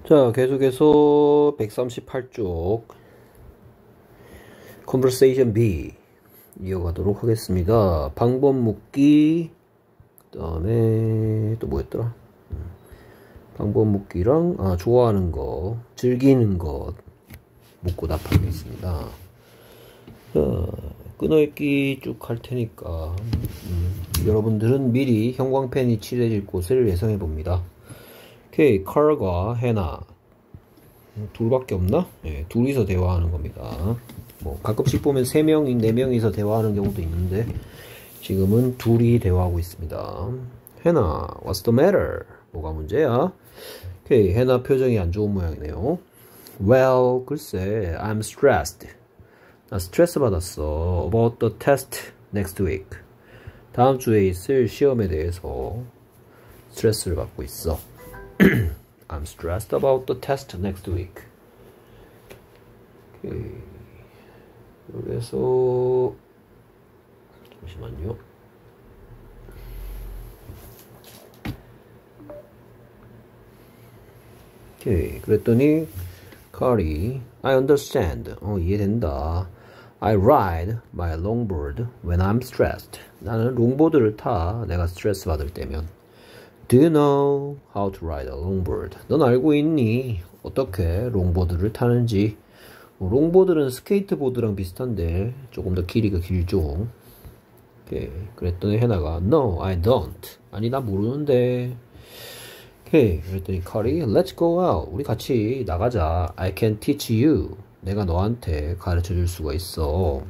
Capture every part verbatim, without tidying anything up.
자, 계속해서 백삼십팔 쪽 Conversation B 이어가도록 하겠습니다. 방법 묻기, 그 다음에 또 뭐였더라? 방법 묻기랑 아, 좋아하는 거, 즐기는 것 묻고 답하기 있습니다. 자, 끊어읽기 쭉 할 테니까 음, 여러분들은 미리 형광펜이 칠해질 곳을 예상해 봅니다. 오케이, 칼과 해나 둘밖에 없나? 네, 둘이서 대화하는 겁니다. 뭐 가끔씩 보면 세 명, 네 명이서 대화하는 경우도 있는데 지금은 둘이 대화하고 있습니다. 해나, what's the matter? 뭐가 문제야? 오케이, 해나 표정이 안 좋은 모양이네요. Well, 글쎄, I'm stressed. 나 스트레스 받았어. About the test next week. 다음 주에 있을 시험에 대해서 스트레스를 받고 있어. I'm stressed about the test next week. 오케이. 여기서 잠시만요. 오케이. 그랬더니 칼이 I understand. 어, 이해된다. I ride my longboard when I'm stressed. 나는 롱보드를 타. 내가 스트레스 받을 때면. Do you know how to ride a longboard? 넌 알고 있니? 어떻게 롱보드를 타는지. 뭐, 롱보드는 스케이트보드랑 비슷한데 조금 더 길이가 길죠. 오케이. 그랬더니 해나가 No, I don't. 아니 나 모르는데. 오케이. 그랬더니 칼이 Let's go out. 우리 같이 나가자. I can teach you. 내가 너한테 가르쳐 줄 수가 있어.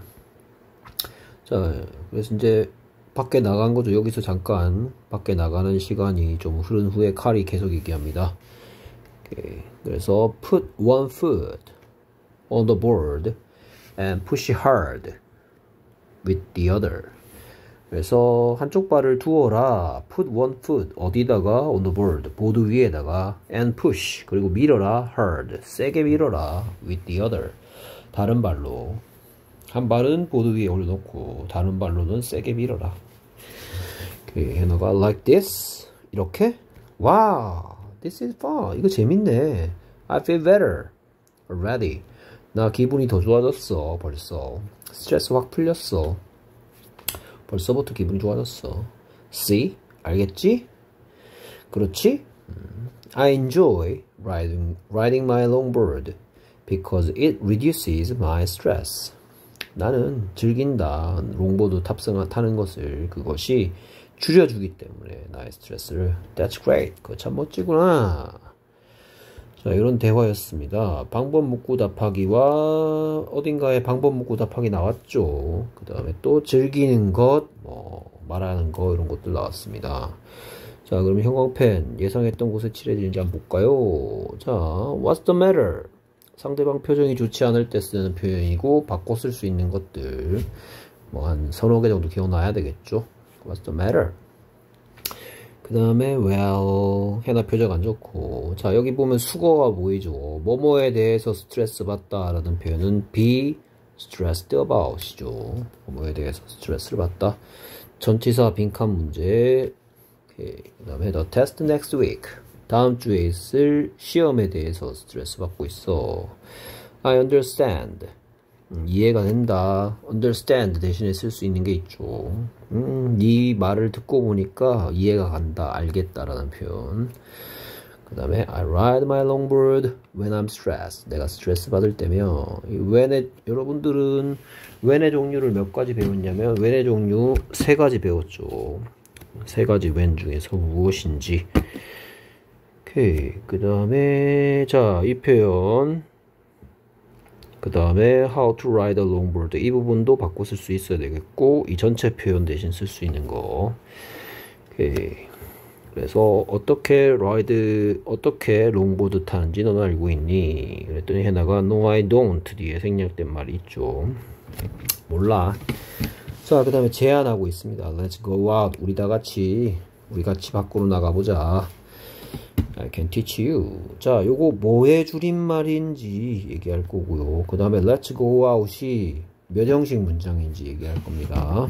자, 그래서 이제 밖에 나간 거죠. 여기서 잠깐 밖에 나가는 시간이 좀 흐른 후에 칼이 계속 얘기합니다. 오케이. 그래서 put one foot on the board and push hard with the other. 그래서 한쪽 발을 두어라. put one foot 어디다가 on the board 보드 위에다가 and push 그리고 밀어라 hard 세게 밀어라 with the other 다른 발로. 한 발은 보드 위에 올려놓고 다른 발로는 세게 밀어라. 오케이, 해너가 like this 이렇게. wow, this is fun. 이거 재밌네. I feel better already. 나 기분이 더 좋아졌어. 벌써 스트레스 확 풀렸어. 벌써부터 기분이 좋아졌어. See? 알겠지? 그렇지? I enjoy riding, riding my longboard because it reduces my stress. 나는 즐긴다. 롱보드 탑승 타는 것을 그것이 줄여주기 때문에 나의 스트레스를. That's great. 그거 참 멋지구나. 자, 이런 대화였습니다. 방법 묻고 답하기와 어딘가에 방법 묻고 답하기 나왔죠. 그 다음에 또 즐기는 것, 뭐 말하는 거 이런 것들 나왔습니다. 자, 그럼 형광펜 예상했던 곳에 칠해지는지 한번 볼까요? 자, what's the matter? 상대방 표정이 좋지 않을 때 쓰는 표현이고 바꿔 쓸 수 있는 것들 뭐 한 서너 개 정도 기억나야 되겠죠. What's the matter? 그 다음에 well 해나 표정 안 좋고. 자, 여기 보면 수거가 보이죠. 뭐뭐에 대해서 스트레스 받다 라는 표현은 be stressed about 이죠. 뭐뭐에 대해서 스트레스를 받다. 전치사 빈칸 문제. 그 다음에 the test next week 다음 주에 있을 시험에 대해서 스트레스 받고 있어. I understand 음, 이해가 된다. understand 대신에 쓸 수 있는 게 있죠. 음, 네 말을 듣고 보니까 이해가 간다. 알겠다라는 표현. 그 다음에 I ride my longboard when I'm stressed. 내가 스트레스 받을 때면. 이 when의, 여러분들은 when의 종류를 몇 가지 배웠냐면 when의 종류 세 가지 배웠죠. 세 가지 when 중에서 무엇인지. 오케이. 그 다음에 자, 이 표현 그 다음에 how to ride a longboard 이 부분도 바꿔 쓸 수 있어야 되겠고 이 전체 표현 대신 쓸 수 있는 거. 오케이. 그래서 어떻게 라이드 어떻게 롱보드 타는지 넌 알고 있니? 그랬더니 해나가 no I don't 뒤에 생략된 말이 있죠. 몰라. 자, 그 다음에 제안하고 있습니다. Let's go out. 우리 다 같이 우리 같이 밖으로 나가보자. I can teach you. 자, 요거 뭐의 줄임말인지 얘기할 거고요. 그 다음에 let's go out이 몇 형식 문장인지 얘기할 겁니다.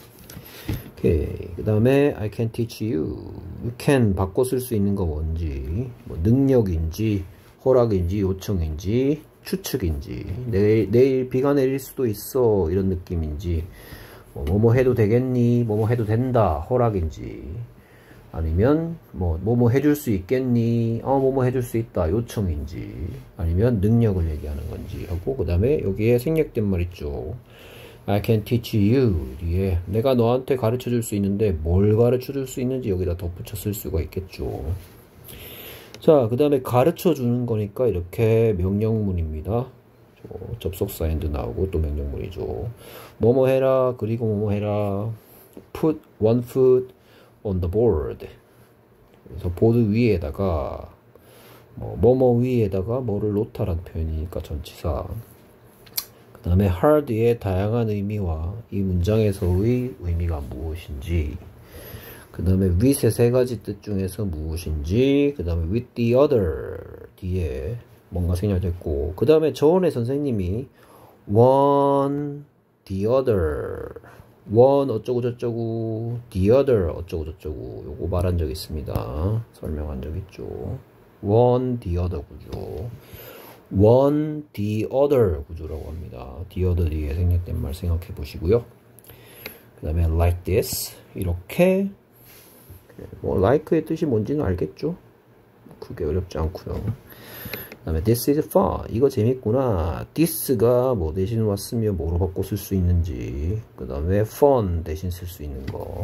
오케이. 그 다음에 I can teach you. You can 바꿔 쓸 수 있는 거 뭔지, 뭐 능력인지, 허락인지 요청인지 추측인지 내일, 내일 비가 내릴 수도 있어 이런 느낌인지 뭐 뭐뭐 해도 되겠니 뭐뭐 해도 된다 허락인지 아니면 뭐 뭐뭐 해줄 수 있겠니 어 뭐뭐 해줄 수 있다 요청인지 아니면 능력을 얘기하는 건지 하고 그 다음에 여기에 생략된 말 있죠. I can teach you 뒤에 내가 너한테 가르쳐 줄 수 있는데 뭘 가르쳐 줄 수 있는지 여기다 덧붙여 쓸 수가 있겠죠. 자, 그 다음에 가르쳐 주는 거니까 이렇게 명령문입니다. 접속사 and 나오고 또 명령문이죠. 뭐뭐 해라 그리고 뭐뭐 해라 put one foot on the board 그래서 보드 위에다가 뭐 뭐뭐 위에다가 뭐를 놓다라는 표현이니까 전치사. 그 다음에 hard의 다양한 의미와 이 문장에서의 의미가 무엇인지 그 다음에 with의 세 가지 뜻 중에서 무엇인지 그 다음에 with the other 뒤에 뭔가 생략됐고 그 다음에 저번에 선생님이 one, the other one 어쩌고 저쩌고 the other 어쩌고 저쩌고 요거 말한 적 있습니다. 설명한 적 있죠. one, the other 구조 one, the other 구조라고 합니다. the other 뒤에 생략된 말 생각해 보시고요. 그 다음에 like this 이렇게 뭐 like의 뜻이 뭔지는 알겠죠? 그게 어렵지 않고요. 그 다음에 this is fun 이거 재밌구나. this가 뭐 대신 왔으면 뭐로 바꿔 쓸 수 있는지 그 다음에 fun 대신 쓸 수 있는 거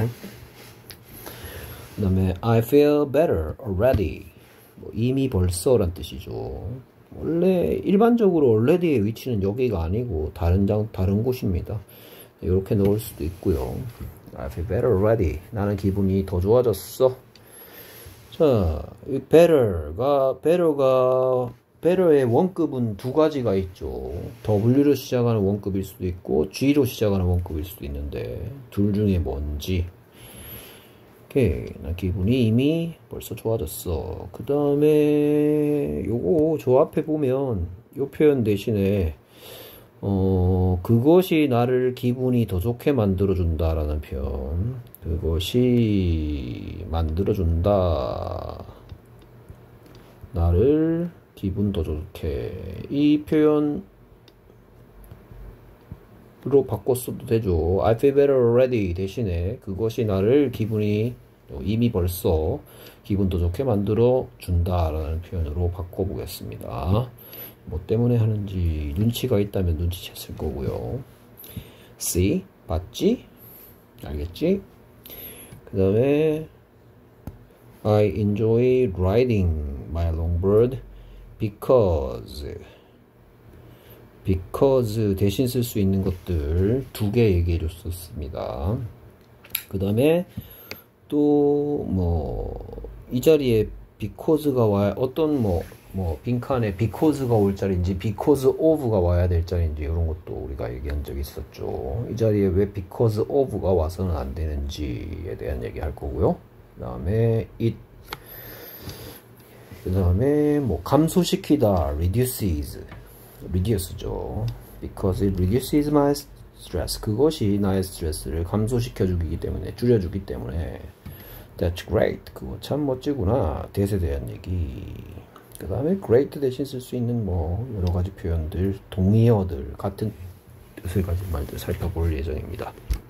그 다음에 I feel better already 뭐 이미 벌써 란 뜻이죠. 원래 일반적으로 already의 위치는 여기가 아니고 다른 장 다른 곳입니다. 이렇게 넣을 수도 있고요. I feel better already 나는 기분이 더 좋아졌어. 자, 이 better가 better가 better의 원급은 두 가지가 있죠. W로 시작하는 원급일 수도 있고 G로 시작하는 원급일 수도 있는데 둘 중에 뭔지. 오케이, 나 기분이 이미 벌써 좋아졌어. 그 다음에 요거 저 앞에 보면 요 표현 대신에 어 그것이 나를 기분이 더 좋게 만들어준다 라는 표현 그것이 만들어준다 나를 기분 더 좋게 이 표현으로 바꿔 써도 되죠. I feel better already 대신에 그것이 나를 기분이 이미 벌써 기분 더 좋게 만들어 준다 라는 표현으로 바꿔 보겠습니다. 뭐 때문에 하는지 눈치가 있다면 눈치챘을 거고요. See 봤지? 알겠지? 그 다음에 I enjoy riding my longboard because because 대신 쓸 수 있는 것들 두 개 얘기해 줬었습니다. 그 다음에 또 뭐 이 자리에 because가 와야 어떤 뭐 뭐 빈칸에 because가 올 자리인지 because of가 와야 될 자리인지 이런 것도 우리가 얘기한 적이 있었죠. 이 자리에 왜 because of가 와서는 안 되는지에 대한 얘기 할 거고요. 그 다음에 it 그 다음에 뭐 감소시키다 reduces reduce죠. because it reduces my stress 그것이 나의 스트레스를 감소시켜 주기 때문에 줄여 주기 때문에 that's great 그거 참 멋지구나. that에 대한 얘기. 그 다음에 great 대신 쓸 수 있는 뭐 여러 가지 표현들 동의어들 같은 뜻을 가진 말들 살펴볼 예정입니다.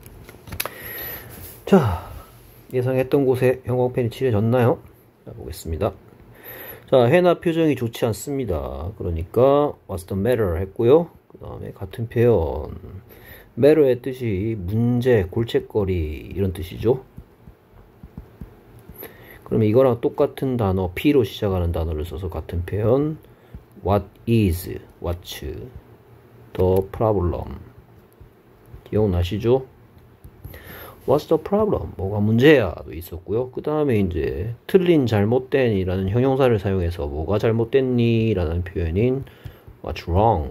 자, 예상했던 곳에 형광펜이 칠해졌나요? 자, 보겠습니다. 자, 해나 표정이 좋지 않습니다. 그러니까 what's the matter 했고요. 그 다음에 같은 표현 matter의 뜻이 문제, 골칫거리 이런 뜻이죠. 그러면 이거랑 똑같은 단어 P로 시작하는 단어를 써서 같은 표현 what is, what's the problem 기억나시죠? What's the problem? 뭐가 문제야? 도 있었고요. 그 다음에 이제 틀린, 잘못된 이라는 형용사를 사용해서 뭐가 잘못됐니? 라는 표현인 What's wrong?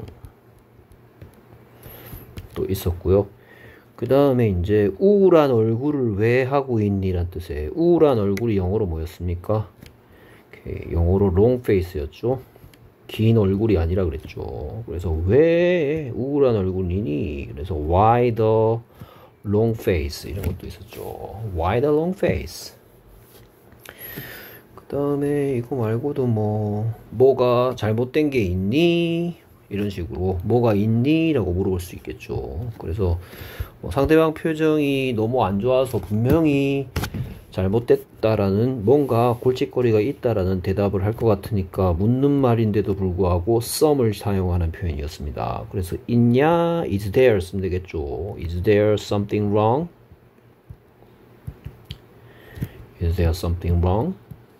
또 있었고요. 그 다음에 이제 우울한 얼굴을 왜 하고 있니? 란 뜻의 우울한 얼굴이 영어로 뭐였습니까? 오케이, 영어로 long face였죠. 긴 얼굴이 아니라 그랬죠. 그래서 왜 우울한 얼굴이니? 그래서 why the long face 이런 것도 있었죠. Why the long face? 그 다음에 이거 말고도 뭐 뭐가 잘못된 게 있니? 이런 식으로 뭐가 있니? 라고 물어볼 수 있겠죠. 그래서 뭐 상대방 표정이 너무 안 좋아서 분명히 잘못됐다라는 뭔가 골칫거리가 있다라는 대답을 할 것 같으니까 묻는 말인데도 불구하고 some을 사용하는 표현이었습니다. 그래서 있냐? is there 쓰면 되겠죠. is there something wrong? is there something wrong?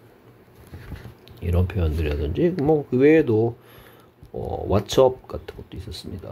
이런 표현들이라든지 뭐 그 외에도 어, what's up 같은 것도 있었습니다.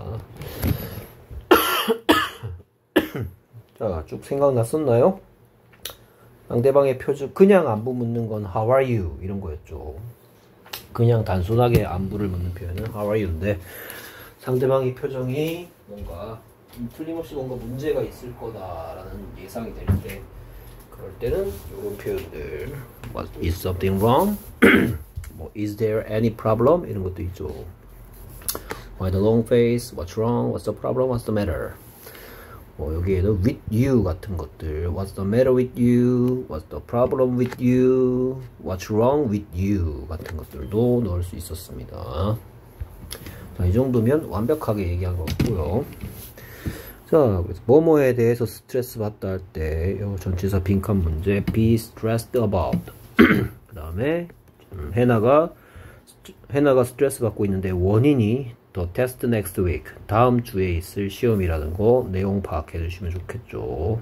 자, 쭉 생각났었나요? 상대방의 표정, 그냥 안부 묻는 건 how are you 이런 거였죠. 그냥 단순하게 안부를 묻는 표현은 how are you인데 상대방의 표정이 뭔가 틀림없이 뭔가 문제가 있을 거다라는 예상이 될 때 그럴 때는 이런 표현들 What, is something wrong? 뭐, is there any problem? 이런 것도 있죠. Why the long face? What's wrong? What's the problem? What's the matter? 뭐 여기에는 with you 같은 것들 What's the matter with you? What's the problem with you? What's wrong with you? 같은 것들도 넣을 수 있었습니다. 자, 이 정도면 완벽하게 얘기한 것 같고요. 자, 그래서 뭐뭐에 대해서 스트레스 받다 할 때 전치사 빈칸 문제 be stressed about 그 다음에 음, 해나가 해나가 스트레스 받고 있는데 원인이 the test next week 다음 주에 있을 시험이라는 거 내용 파악해 주시면 좋겠죠.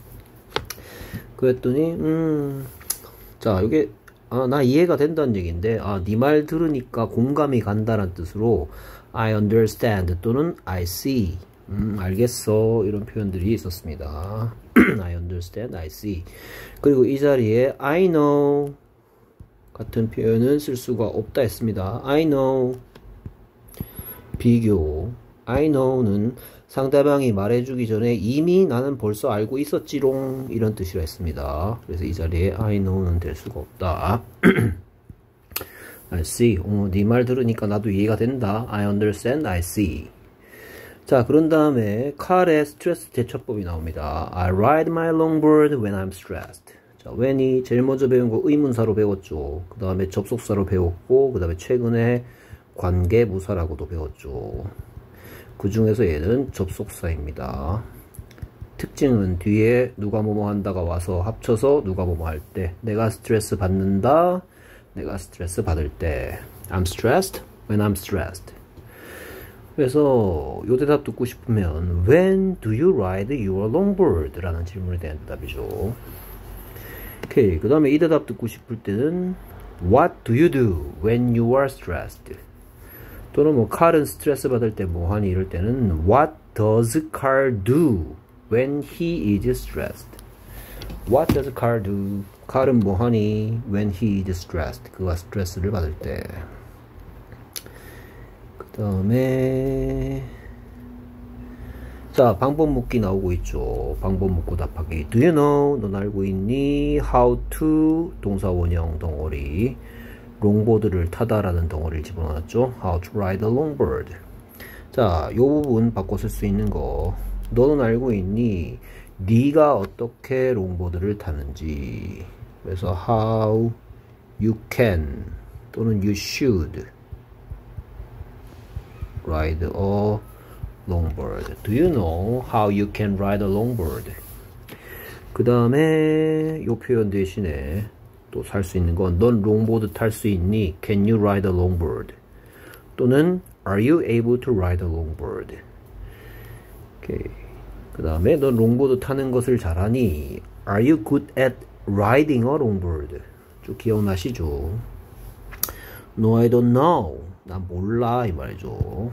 그랬더니 음, 자 이게 아, 나 이해가 된다는 얘기인데 아, 네 말 들으니까 공감이 간다는 뜻으로 I understand 또는 I see 음, 알겠어 이런 표현들이 있었습니다. I understand, I see. 그리고 이 자리에 I know 같은 표현은 쓸 수가 없다 했습니다. I know 비교 I know는 상대방이 말해주기 전에 이미 나는 벌써 알고 있었지롱 이런 뜻이라 했습니다. 그래서 이 자리에 I know는 될 수가 없다. I see. 어, 네 말 들으니까 나도 이해가 된다. I understand, I see. 자, 그런 다음에 칼의 스트레스 대처법이 나옵니다. I ride my longboard when I'm stressed. 자, when이 제일 먼저 배운 거 의문사로 배웠죠. 그 다음에 접속사로 배웠고 그 다음에 최근에 관계부사라고도 배웠죠. 그 중에서 얘는 접속사입니다. 특징은 뒤에 누가 뭐뭐 한다가 와서 합쳐서 누가 뭐뭐 할 때 내가 스트레스 받는다, 내가 스트레스 받을 때 I'm stressed when I'm stressed. 그래서 요 대답 듣고 싶으면 When do you ride your longboard? 라는 질문에 대한 대답이죠. 오케이. 그 다음에 이 대답 듣고 싶을 때는 What do you do when you are stressed? 또는 뭐 칼은 스트레스 받을 때 뭐하니 이럴 때는 What does Carl do when he is stressed? What does Carl do? 칼은 뭐하니 when he is stressed? 그가 스트레스를 받을 때. 그 다음에 자, 방법 묻기 나오고 있죠. 방법 묻고 답하기. Do you know? 넌 알고 있니? How to? 동사 원형 덩어리. 롱보드를 타다라는 덩어리를 집어넣었죠. How to ride a longboard. 자, 요 부분 바꿔 쓸 수 있는 거. 너는 알고 있니? 네가 어떻게 롱보드를 타는지. 그래서 how you can 또는 you should ride a longboard. Do you know how you can ride a longboard? 그 다음에 요 표현 대신에 또 살 수 있는 건 넌 롱보드 탈 수 있니? Can you ride a longboard? 또는 Are you able to ride a longboard? 오케이. 그 다음에 넌 롱보드 타는 것을 잘하니? Are you good at riding a longboard? 쭉 기억나시죠? No, I don't know. 난 몰라 이 말이죠.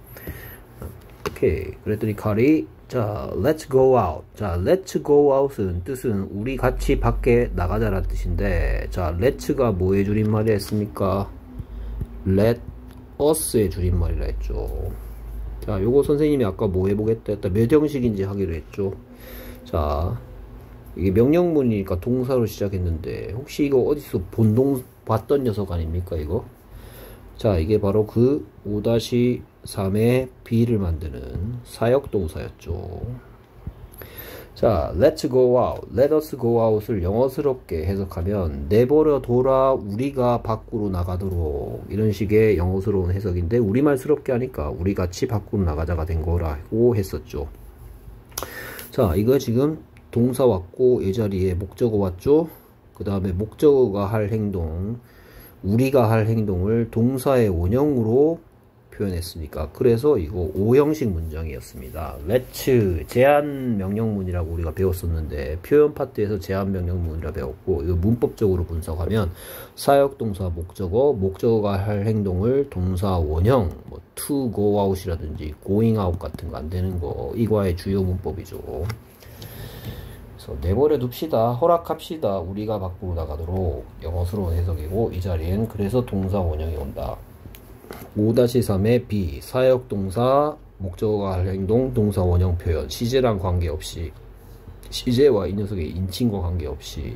오케이. 그랬더니 칼이 자, let's go out. 자, let's go out은 뜻은 우리 같이 밖에 나가자라는 뜻인데, 자, let's가 뭐의 줄임말이라 했습니까? let us의 줄임말이라 했죠. 자, 요거 선생님이 아까 뭐 해보겠다 했다 몇 형식인지 하기로 했죠. 자, 이게 명령문이니까 동사로 시작했는데 혹시 이거 어디서 본동 봤던 녀석 아닙니까 이거? 자, 이게 바로 그 오 삼의 B를 만드는 사역동사였죠. 자, let's go out, let us go out을 영어스럽게 해석하면 내버려 둬라 우리가 밖으로 나가도록, 이런 식의 영어스러운 해석인데 우리말스럽게 하니까 우리 같이 밖으로 나가자가 된 거라고 했었죠. 자, 이거 지금 동사 왔고 이 자리에 목적어 왔죠. 그 다음에 목적어가 할 행동, 우리가 할 행동을 동사의 원형으로 표현했으니까, 그래서 이거 오형식 문장이었습니다. let's 제한 명령문이라고 우리가 배웠었는데 표현 파트에서 제한 명령문이라 배웠고, 이거 문법적으로 분석하면 사역동사 목적어, 목적어가 할 행동을 동사 원형, 뭐 to go out이라든지 going out 같은 거 안 되는 거, 이과의 주요 문법이죠. 그래서 내버려 둡시다, 허락합시다, 우리가 밖으로 나가도록, 영어스러운 해석이고, 이 자리엔 그래서 동사 원형이 온다. 오 삼의 B, 사역동사 목적어가 할 행동 동사 원형 표현, 시제랑 관계없이, 시제와 이 녀석의 인칭과 관계없이.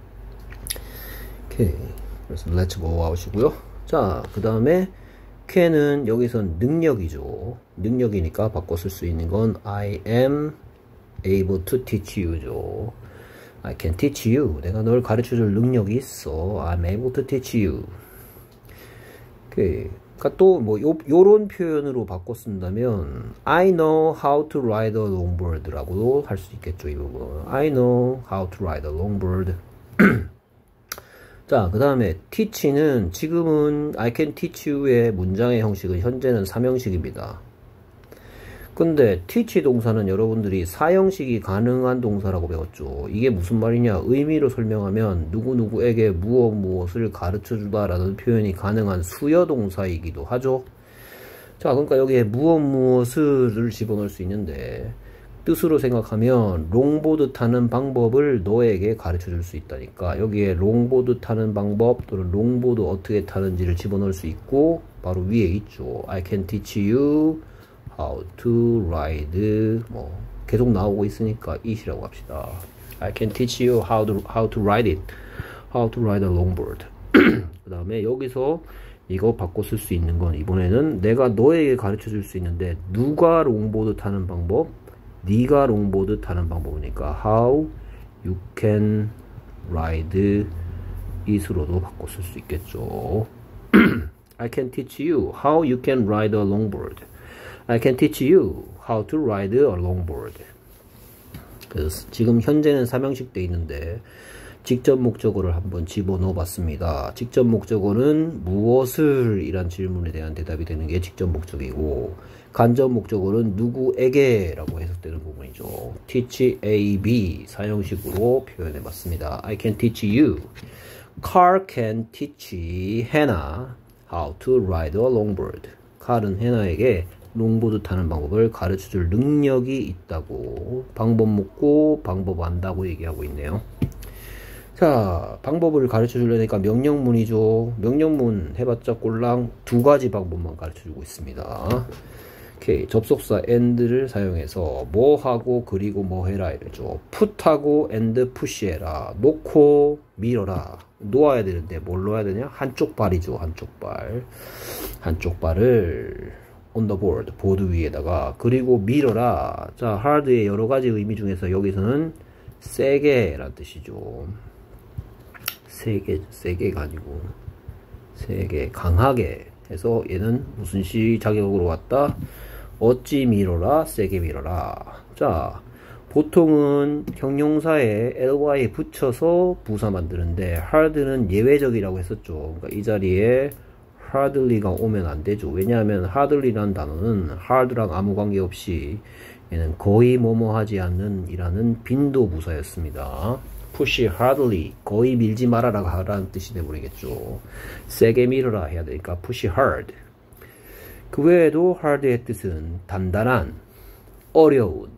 오케이, 그래서 let's go out이고요. 자, 그 다음에 can은 여기선 능력이죠. 능력이니까 바꿔 쓸 수 있는 건 I am able to teach you죠. I can teach you, 내가 널 가르쳐줄 능력이 있어. I'm able to teach you. 오케이. 그러니까 또 뭐 요런 표현으로 바꿔 쓴다면 I know how to ride a longboard라고도 할 수 있겠죠. 이 부분 I know how to ride a longboard. 자, 그 다음에 teach는 지금은 I can teach you의 문장의 형식은 현재는 삼형식입니다. 근데 teach 동사는 여러분들이 사형식이 가능한 동사라고 배웠죠. 이게 무슨 말이냐, 의미로 설명하면 누구누구에게 무엇 무엇을 가르쳐주다 라는 표현이 가능한 수여동사이기도 하죠. 자, 그러니까 여기에 무엇 무엇을 집어넣을 수 있는데, 뜻으로 생각하면 롱보드 타는 방법을 너에게 가르쳐줄 수 있다니까, 여기에 롱보드 타는 방법 또는 롱보드 어떻게 타는지를 집어넣을 수 있고, 바로 위에 있죠. I can teach you how to ride, 뭐 계속 나오고 있으니까 it이라고 합시다. I can teach you how to how to ride it, how to ride a longboard. 그 다음에 여기서 이거 바꿔 쓸 수 있는 건 이번에는 내가 너에게 가르쳐 줄 수 있는데, 누가 롱보드 타는 방법, 네가 롱보드 타는 방법이니까 how you can ride it으로도 바꿔 쓸 수 있겠죠. I can teach you how you can ride a longboard. I can teach you how to ride a longboard. 그래서 지금 현재는 삼형식 돼 있는데 직접 목적어를 한번 집어넣어 봤습니다. 직접 목적어는 무엇을 이란 질문에 대한 대답이 되는 게 직접 목적이고, 간접 목적어는 누구에게 라고 해석되는 부분이죠. teach A, B 사형식으로 표현해 봤습니다. I can teach you. Carl can teach Hannah how to ride a longboard. 칼은 해나에게 롱보드 타는 방법을 가르쳐줄 능력이 있다고, 방법 묻고 방법 안다고 얘기하고 있네요. 자, 방법을 가르쳐주려니까 명령문이죠. 명령문 해봤자 꼴랑 두 가지 방법만 가르쳐주고 있습니다. 오케이, 접속사 and를 사용해서 뭐 하고 그리고 뭐 해라 이러죠. put하고 and push해라, 놓고 밀어라. 놓아야 되는데 뭘 놓아야 되냐, 한쪽 발이죠. 한쪽 발, 한쪽 발을 on the board, 보드 위에다가, 그리고 밀어라. 자, hard의 여러 가지 의미 중에서 여기서는 세게 라는 뜻이죠. 세게, 세게가 아니고 세게, 강하게 해서 얘는 무슨 시 자격으로 왔다, 어찌 밀어라, 세게 밀어라. 자, 보통은 형용사에 ly 붙여서 부사 만드는데 hard는 예외적이라고 했었죠. 그러니까 이 자리에 hardly가 오면 안 되죠. 왜냐하면 hardly라는 단어는 hard랑 아무 관계없이 얘는 거의 뭐뭐 하지 않는 이라는 빈도 부사였습니다. push hardly, 거의 밀지 말아라 라는 뜻이 돼버리겠죠. 세게 밀어라 해야 되니까 push hard. 그 외에도 hard의 뜻은 단단한, 어려운,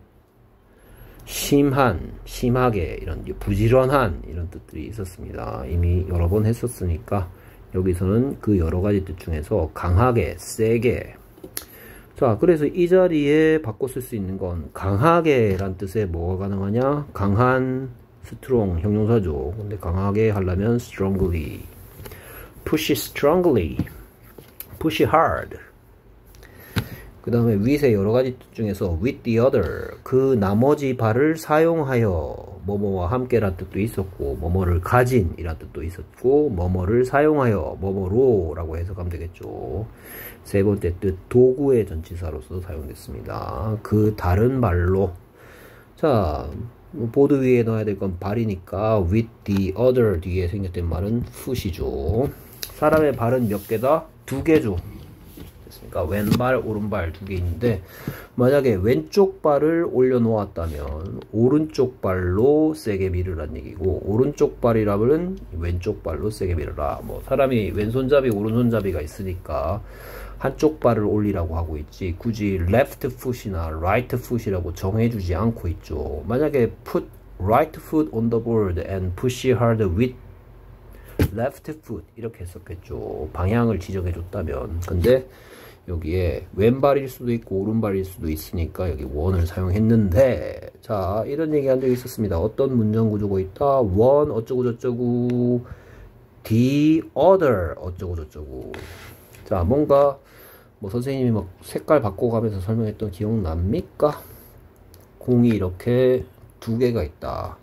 심한, 심하게, 이런 부지런한 이런 뜻들이 있었습니다. 이미 여러 번 했었으니까 여기서는 그 여러 가지 뜻 중에서 강하게, 세게. 자, 그래서 이 자리에 바꿔 쓸 수 있는 건 강하게 란 뜻에 뭐가 가능하냐, 강한, strong 형용사죠. 근데 강하게 하려면 strongly, push strongly, push hard. 그 다음에 with의 여러가지 뜻 중에서 with the other, 그 나머지 발을 사용하여, 뭐뭐와 함께 라는 뜻도 있었고, 뭐뭐를 가진 이란 뜻도 있었고, 뭐뭐를 사용하여, 뭐뭐로 라고 해석하면 되겠죠. 세 번째 뜻, 도구의 전치사로서 사용됐습니다. 그 다른 발로. 자, 보드 위에 넣어야 될 건 발이니까 with the other 뒤에 생겼던 말은 foot이죠. 사람의 발은 몇 개다? 두 개죠. 됐습니까? 왼발, 오른발 두 개 있는데, 만약에 왼쪽 발을 올려놓았다면 오른쪽 발로 세게 밀으란 얘기고, 오른쪽 발이라면 왼쪽 발로 세게 밀어라. 뭐 사람이 왼손잡이, 오른손잡이가 있으니까 한쪽 발을 올리라고 하고 있지, 굳이 left foot이나 right foot이라고 정해주지 않고 있죠. 만약에 put right foot on the board and push hard with left foot 이렇게 했었겠죠. 방향을 지정해 줬다면. 근데 여기에 왼발일 수도 있고 오른발일 수도 있으니까 여기 one을 사용했는데, 자, 이런 얘기 한 적이 있었습니다. 어떤 문장 구조가 있다. one 어쩌고 저쩌고, the other 어쩌고 저쩌고. 자, 뭔가 뭐 선생님이 막 색깔 바꿔가면서 설명했던 기억납니까? 공이 이렇게 두 개가 있다.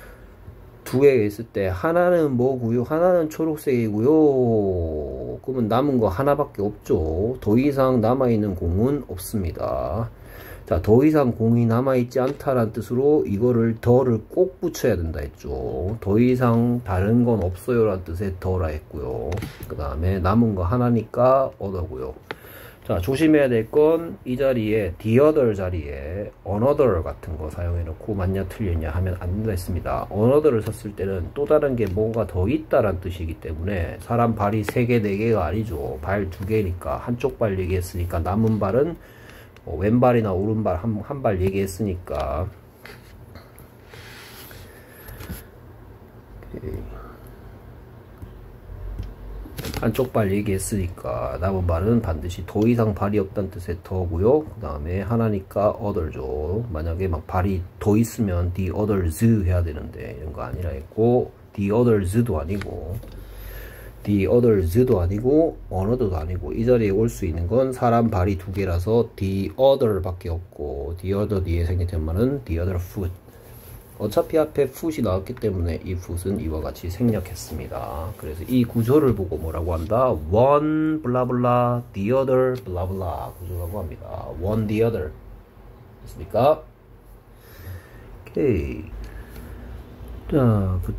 두 개가 있을 때 하나는 뭐고요? 하나는 초록색이고요. 그러면 남은 거 하나밖에 없죠. 더 이상 남아있는 공은 없습니다. 자, 더 이상 공이 남아있지 않다라는 뜻으로 이거를 더를 꼭 붙여야 된다 했죠. 더 이상 다른 건 없어요 라는 뜻의 더라 했고요. 그 다음에 남은 거 하나니까 other고요. 자, 조심해야 될 건 이 자리에 the other 자리에 another 같은 거 사용해 놓고 맞냐 틀렸냐 하면 안 된다 했습니다. another를 썼을 때는 또 다른 게 뭔가 더 있다란 뜻이기 때문에 사람 발이 세 개, 네 개가 아니죠. 발 두 개니까 한쪽 발 얘기했으니까 남은 발은 뭐 왼발이나 오른발 한, 한 발 얘기했으니까 오케이. 한쪽 발 얘기했으니까 남은 발은 반드시 더 이상 발이 없다는 뜻의 더고요. 그 다음에 하나니까 other죠. 만약에 막 발이 더 있으면 the others 해야 되는데 이런 거 아니라 했고, the others도 아니고 the others도 아니고 another도 아니고, 이 자리에 올 수 있는 건 사람 발이 두 개라서 the other 밖에 없고, the other 뒤에 생겼던 말은 the other foot. 어차피 앞에 foot이 나왔기 때문에 이 foot은 이와 같이 생략했습니다. 그래서 이 구조를 보고 뭐라고 한다? one 블라블라 the other 블라블라 구조라고 합니다. one the other 됐습니까? 오케이. 자, 그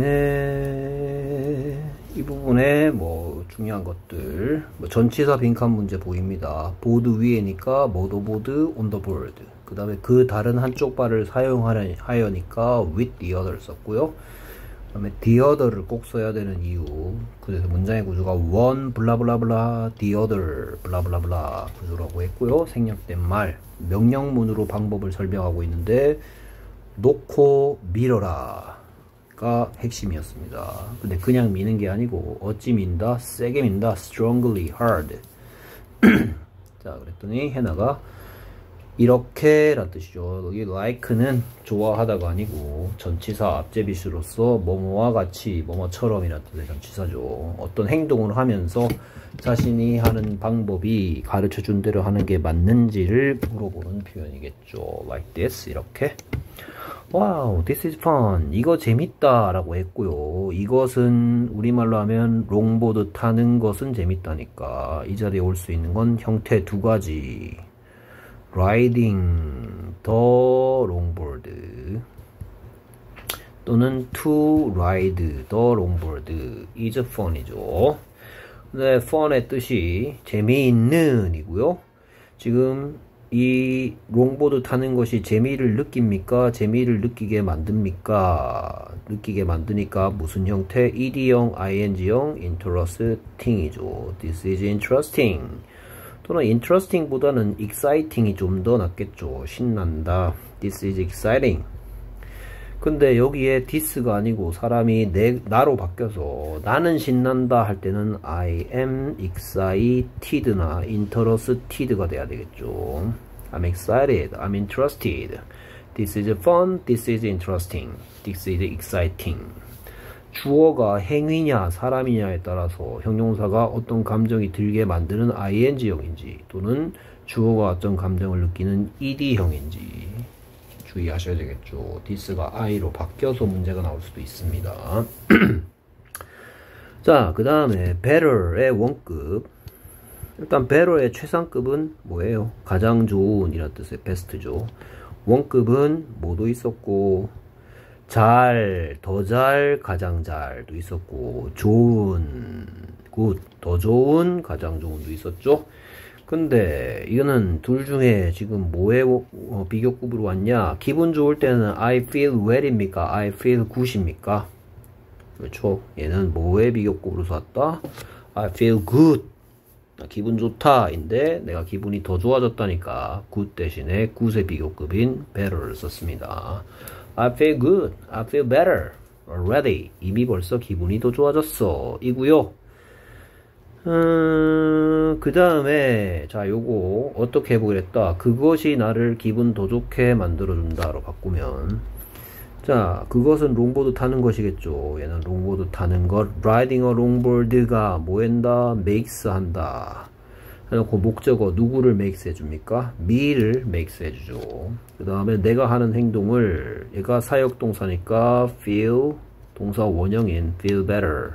다음에 이 부분에 뭐 중요한 것들, 뭐 전치사 빈칸 문제 보입니다. 보드 위에니까 모더 보드 on the board. 그 다음에 그 다른 한쪽 발을 사용하려니까 with the other 썼고요. 그 다음에 the other를 꼭 써야 되는 이유, 그래서 문장의 구조가 one 블라블라블라 the other 블라블라블라 구조라고 했고요. 생략된 말, 명령문으로 방법을 설명하고 있는데 놓고 밀어라 가 핵심이었습니다. 근데 그냥 미는 게 아니고 어찌 민다? 세게 민다. strongly, hard. 자, 그랬더니 해나가 이렇게 란 뜻이죠. 여기 like는 좋아하다가 아니고 전치사 앞제비수로서 뭐뭐와 같이, 뭐뭐처럼 이란 뜻의 전치사죠. 어떤 행동을 하면서 자신이 하는 방법이 가르쳐준 대로 하는 게 맞는지를 물어보는 표현이겠죠. like this, 이렇게. 와우, this is fun. 이거 재밌다 라고 했고요. 이것은 우리말로 하면 롱보드 타는 것은 재밌다니까. 이 자리에 올 수 있는 건 형태 두 가지. riding the longboard 또는 to ride the longboard is fun이죠. 근데 fun의 뜻이 재미있는 이고요. 지금 이 롱보드 타는 것이 재미를 느낍니까? 재미를 느끼게 만듭니까? 느끼게 만드니까 무슨 형태? ed형, ing형, interesting이죠. This is interesting. 또는 interesting보다는 exciting이 좀 더 낫겠죠. 신난다. This is exciting. 근데 여기에 this가 아니고 사람이 내, 나로 바뀌어서 나는 신난다 할 때는 I am excited나 interested가 돼야 되겠죠. I'm excited. I'm interested. This is fun. This is interesting. This is exciting. 주어가 행위냐 사람이냐에 따라서 형용사가 어떤 감정이 들게 만드는 아이엔지형인지 또는 주어가 어떤 감정을 느끼는 이디형인지 주의하셔야 되겠죠. this가 I로 바뀌어서 문제가 나올 수도 있습니다. 자, 그 다음에 better의 원급. 일단 better의 최상급은 뭐예요? 가장 좋은 이란 뜻의 best죠. 원급은 뭐도 있었고 잘, 더 잘, 가장 잘도 있었고 좋은, 굿, 더 좋은, 가장 좋은도 있었죠. 근데 이거는 둘 중에 지금 뭐에 어, 비교급으로 왔냐? 기분 좋을 때는 I feel well입니까? I feel good입니까? 그렇죠. 얘는 뭐에 비교급으로 왔다? I feel good. 기분 좋다인데 내가 기분이 더 좋아졌다니까 good 대신에 good의 비교급인 better를 썼습니다. I feel good. I feel better already. 이미 벌써 기분이 더 좋아졌어. 이고요. 음, 그 다음에 자 요거 어떻게 해보겠다. 그것이 나를 기분 더 좋게 만들어준다로 바꾸면 자 그것은 롱보드 타는 것이겠죠. 얘는 롱보드 타는 것. Riding a longboard가 뭐한다? makes 한다. 해놓고 목적어 누구를 makes 해줍니까? me를 makes 해주죠. 그 다음에 내가 하는 행동을 얘가 사역동사니까 feel 동사 원형인 feel better.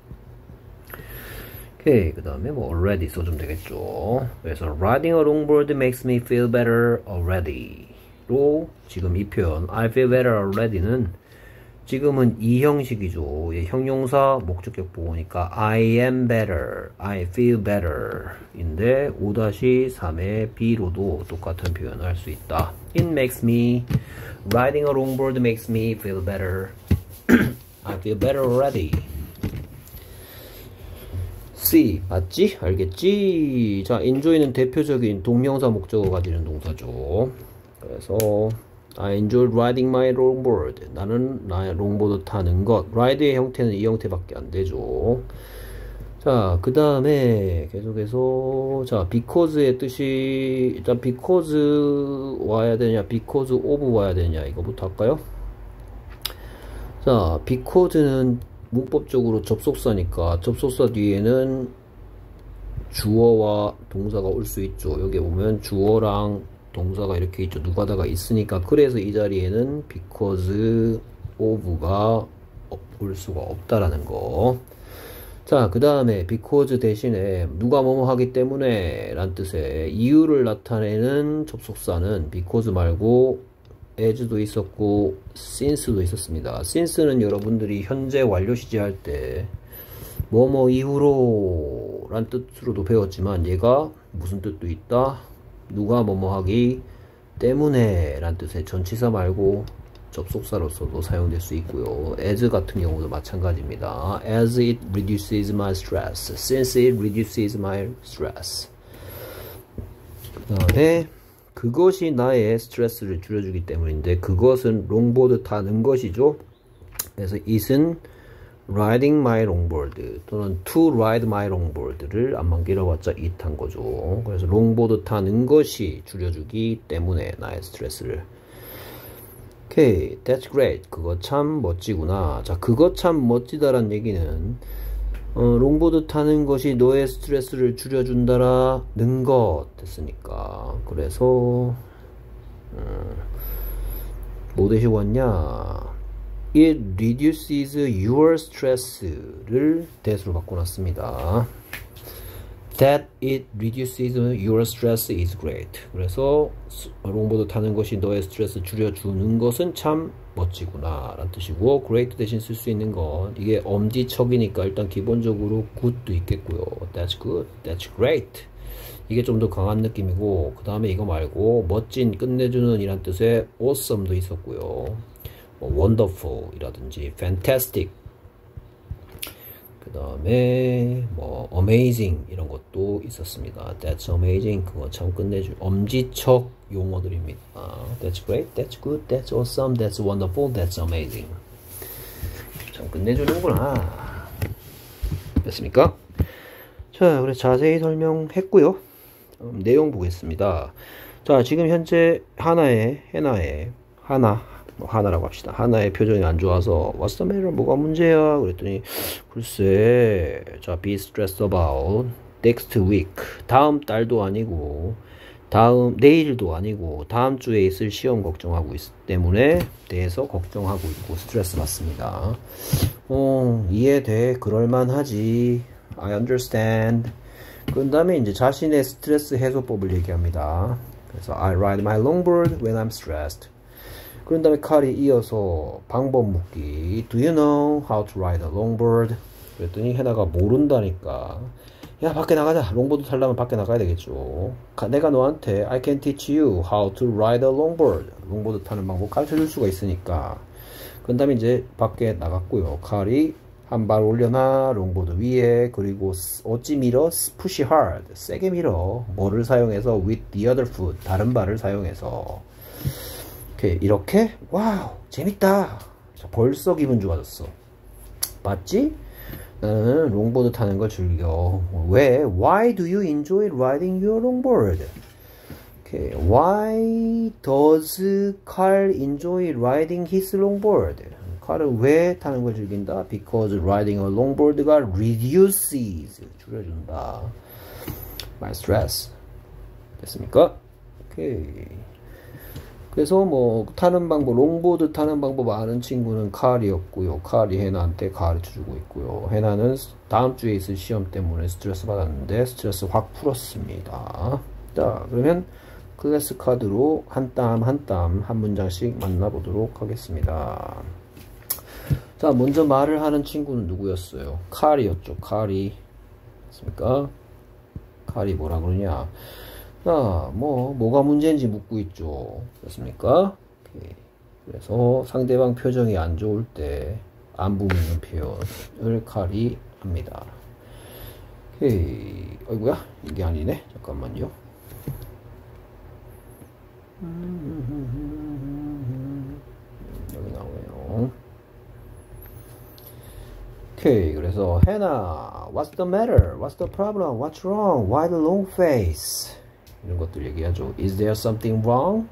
오케이. 그 다음에 뭐 already 써주면 되겠죠. 그래서 riding a longboard makes me feel better already 로 지금 이 표현 I feel better already는 지금은 이 형식이죠. 예, 형용사 목적격 보호니까 I am better, I feel better 인데 오 삼의 B로도 똑같은 표현을 할 수 있다. It makes me, riding a longboard makes me feel better. I feel better already. C, 맞지? 알겠지? 자, enjoy는 대표적인 동명사 목적어 가지는 동사죠. 그래서 I enjoy riding my longboard. 나는 나의 롱보드 타는 것. ride의 형태는 이 형태밖에 안 되죠. 자, 그 다음에 계속해서 자, because의 뜻이 일단 because 와야 되냐, because of 와야 되냐 이거부터 할까요? 자, because는 문법적으로 접속사니까 접속사 뒤에는 주어와 동사가 올 수 있죠. 여기 보면 주어랑 동사가 이렇게 있죠. 누가다가 있으니까 그래서 이 자리에는 because of가 올 수가 없다라는 거. 자, 그 다음에 because 대신에 누가 뭐뭐 하기 때문에 란 뜻의 이유를 나타내는 접속사는 because 말고 as도 있었고 since도 있었습니다. since는 여러분들이 현재 완료 시제 할 때 뭐뭐 이후로 란 뜻으로도 배웠지만 얘가 무슨 뜻도 있다? 누가 뭐뭐 하기 때문에 란 뜻의 전치사 말고 접속사로서도 사용될 수 있고요. as 같은 경우도 마찬가지입니다. as it reduces my stress, since it reduces my stress. 그 다음에 그것이 나의 스트레스를 줄여주기 때문인데 그것은 롱보드 타는 것이죠. 그래서 it은 riding my longboard 또는 to ride my longboard를 안만 길어봤자 it 한 거죠. 그래서 롱보드 타는 것이 줄여주기 때문에 나의 스트레스를. 오케이, that's great. 그거 참 멋지구나. 자, 그거 참 멋지다란 얘기는 어, 롱보드 타는 것이 너의 스트레스를 줄여준다라는 것 됐으니까. 그래서 음, 뭐 되시고 왔냐? It reduces your stress를 대수로 바꿔놨습니다. That it reduces your stress is great. 그래서 롱보드 타는 것이 너의 스트레스 줄여주는 것은 참 멋지구나 라는 뜻이고, great 대신 쓸 수 있는 건 이게 엄지척이니까 일단 기본적으로 good도 있겠고요. That's good, that's great. 이게 좀 더 강한 느낌이고, 그 다음에 이거 말고 멋진, 끝내주는 이란 뜻의 awesome도 있었고요. 뭐 wonderful 이라든지 fantastic, 그 다음에 뭐 amazing 이런 것도 있었습니다. That's amazing. 그거 참 끝내줄 엄지척 용어들입니다. That's great, that's good, that's awesome, that's wonderful, that's amazing. 참 끝내주는구나. 됐습니까? 자, 그래서 자세히 설명했고요. 음, 내용 보겠습니다. 자, 지금 현재 하나에, 해나에, 하나, 뭐 하나라고 합시다. 하나의 표정이 안 좋아서 What's the matter? 뭐가 문제야? 그랬더니 글쎄 자 be stressed about next week 다음 달도 아니고 다음 내일도 아니고 다음 주에 있을 시험 걱정하고 있기 때문에 대해서 걱정하고 있고 스트레스 받습니다. 어 이해돼 그럴만하지 I understand. 그 다음에 이제 자신의 스트레스 해소법을 얘기합니다. 그래서 I ride my longboard when I'm stressed. 그런 다음에 칼이 이어서 방법 묻기 Do you know how to ride a longboard? 그랬더니 해나가 모른다니까 야 밖에 나가자. 롱보드 타려면 밖에 나가야 되겠죠. 내가 너한테 I can teach you how to ride a longboard. 롱보드 타는 방법 가르쳐 줄 수가 있으니까. 그 다음에 이제 밖에 나갔고요. 칼이 한 발 올려놔 롱보드 위에 그리고 어찌 밀어? push hard. 세게 밀어. 뭐를 사용해서? with the other foot. 다른 발을 사용해서. 오케이. 이렇게 와우 재밌다. 벌써 기분 좋아졌어. 맞지? 나는 롱보드 타는 걸 즐겨. 왜? Why do you enjoy riding your longboard? Okay. Why does Carl enjoy riding his longboard? 칼은 왜 타는 걸 즐긴다? Because riding a longboard가 reduces 줄여준다. My stress. 됐습니까? 오케이. 그래서 뭐 타는 방법, 롱보드 타는 방법 아는 친구는 칼이었고요. 칼이 해나한테 가르쳐주고 있고요. 해나는 다음 주에 있을 시험 때문에 스트레스 받았는데 스트레스 확 풀었습니다. 자, 그러면 클래스 카드로 한 땀 한 땀 한 문장씩 만나보도록 하겠습니다. 자, 먼저 말을 하는 친구는 누구였어요? 칼이었죠. 칼이. 맞습니까? 칼이 뭐라 그러냐? 자, 뭐, 뭐가 문제인지 묻고 있죠. 그렇습니까? 오케이. 그래서 상대방 표정이 안 좋을 때 안부 묻는 표현을 칼이 합니다. 오케이. 어이구야, 이게 아니네. 잠깐만요. 여기 나오네요. 오케이. 그래서 해나, what's the matter? What's the problem? What's wrong? Why the long face? 이런 것들 얘기하죠. Is there something wrong?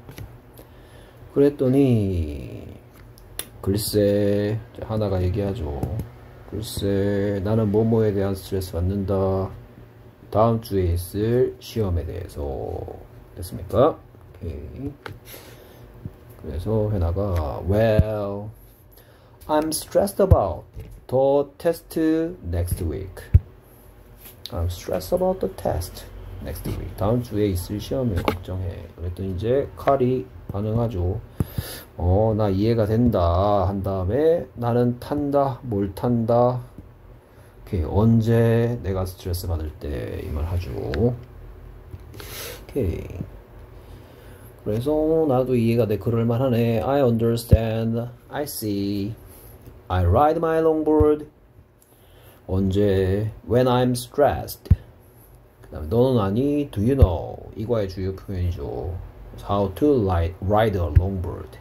그랬더니 글쎄 하나가 얘기하죠. 글쎄 나는 뭐뭐에 대한 스트레스 받는다. 다음 주에 있을 시험에 대해서. 됐습니까? 오케이. 그래서 해나가 Well, I'm stressed about the test next week. I'm stressed about the test. next week. 다음 주에 있을 시험을 걱정해. 그랬더니 이제 칼이 반응하죠. 어, 나 이해가 된다. 한 다음에 나는 탄다. 뭘 탄다. 오케이. 언제 내가 스트레스 받을 때 이 말 하죠. 오케이. 그래서 나도 이해가 돼. 그럴만하네. I understand. I see. I ride my longboard. 언제? When I'm stressed. 너는 아니? Do you know? 이거의 주요 표현이죠. How to ride, ride a longboard.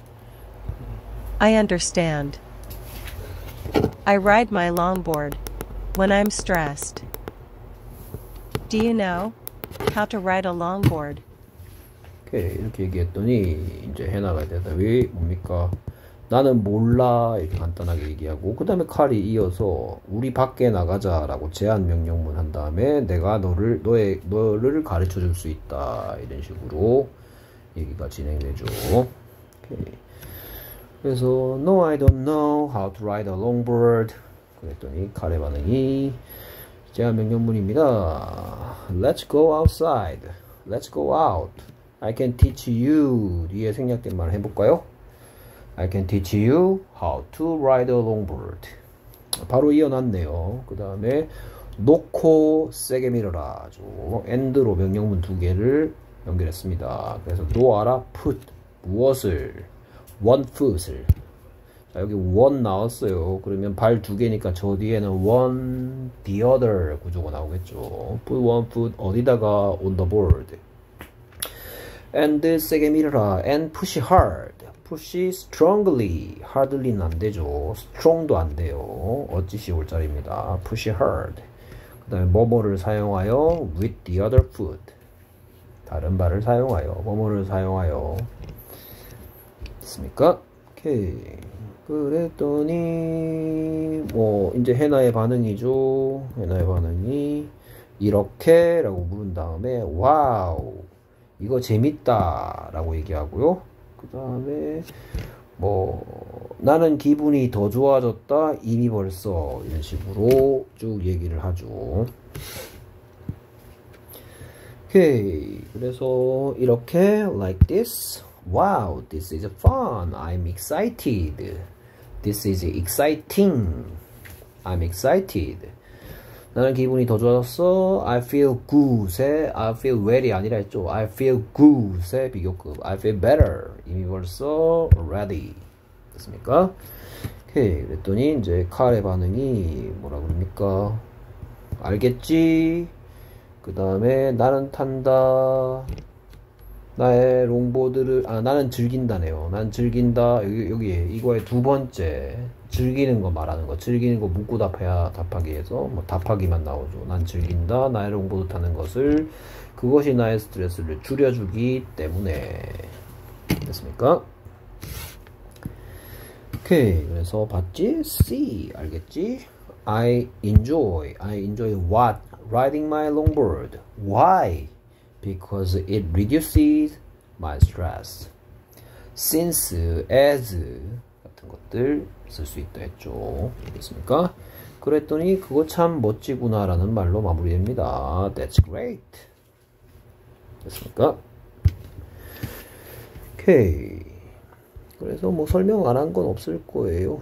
I understand. I ride my longboard when I'm stressed. Do you know how to ride a longboard? 오케이, 이렇게 얘기했더니 이제 해나가 대답이 뭡니까? 나는 몰라 이렇게 간단하게 얘기하고 그 다음에 칼이 이어서 우리 밖에 나가자 라고 제안 명령문 한 다음에 내가 너를 너의 너를 가르쳐 줄 수 있다 이런 식으로 얘기가 진행되죠. 오케이. 그래서 No, I don't know how to ride a longboard. 그랬더니 칼의 반응이 제안 명령문입니다. Let's go outside. Let's go out. I can teach you. 뒤에 생략된 말 해볼까요? I can teach you how to ride a longboard. 바로 이어놨네요. 그 다음에 놓고 세게 밀어라. and로 명령문 두 개를 연결했습니다. 그래서 놓아라 put 무엇을 one foot을. 자, 여기 one 나왔어요. 그러면 발 두 개니까 저 뒤에는 one the other 구조가 나오겠죠. put one foot 어디다가 on the board. and 세게 밀어라 and push hard. push strongly. hardly는 안 되죠. strong도 안 돼요. 어찌시 올자리입니다. push hard. 그 다음에 뭐뭐를 사용하여 with the other foot. 다른 발을 사용하여 뭐뭐를 사용하여 됐습니까? 오케이. 그랬더니 뭐 이제 해나의 반응이죠. 해나의 반응이 이렇게 라고 물은 다음에 와우 이거 재밌다 라고 얘기하고요. 그 다음에 뭐 나는 기분이 더 좋아졌다 이미 벌써 이런 식으로 쭉 얘기를 하죠. 오케이. 그래서 이렇게 like this. Wow, this is fun. I'm excited. This is exciting. I'm excited. 나는 기분이 더 좋아졌어. I feel good에 I feel well이 아니라 했죠. I feel good의 비교급. I feel better. 이미 벌써 ready. 됐습니까? 오케이. 그랬더니 이제 칼의 반응이 뭐라 그럽니까? 알겠지? 그 다음에 나는 탄다. 나의 롱보드를 아 나는 즐긴다네요. 난 즐긴다. 여기 여기에 이거의 두 번째 즐기는 거 말하는 거. 즐기는 거 묻고 답해야 답하기 위해서 뭐 답하기만 나오죠. 난 즐긴다. 나의 롱보드 타는 것을 그것이 나의 스트레스를 줄여주기 때문에. 됐습니까? 오케이. 그래서 봤지? C 알겠지? I enjoy. I enjoy what? Riding my longboard. Why? Because it reduces my stress. Since, as 같은 것들 쓸 수 있다 했죠. 됐습니까? 그랬더니 그거 참 멋지구나 라는 말로 마무리됩니다. That's great. 됐습니까? 오케이. 그래서 뭐 설명 안 한 건 없을 거예요.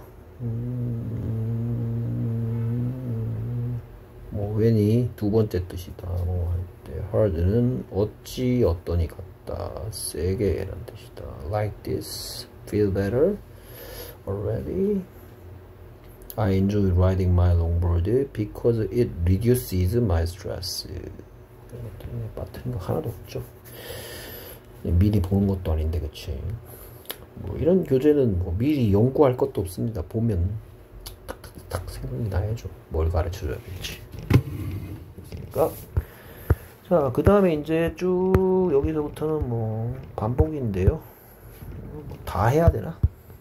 음, 뭐 when이 두 번째 뜻이다. 뭐 할 때 hard는 어찌 어떠니 같다. 세게 라는 뜻이다. Like this. Feel better. Already. I enjoy riding my longboard because it reduces my stress. 빠뜨린 거 하나도 없죠. 미리 보는 것도 아닌데, 그치? 뭐 이런 교재는 뭐 미리 연구할 것도 없습니다. 보면 탁탁탁 생각이 나야죠. 뭘 가르쳐줘야 될지. 그러니까 자, 그 다음에 이제 쭉 여기서부터는 뭐 반복인데요. 뭐 다 해야 되나?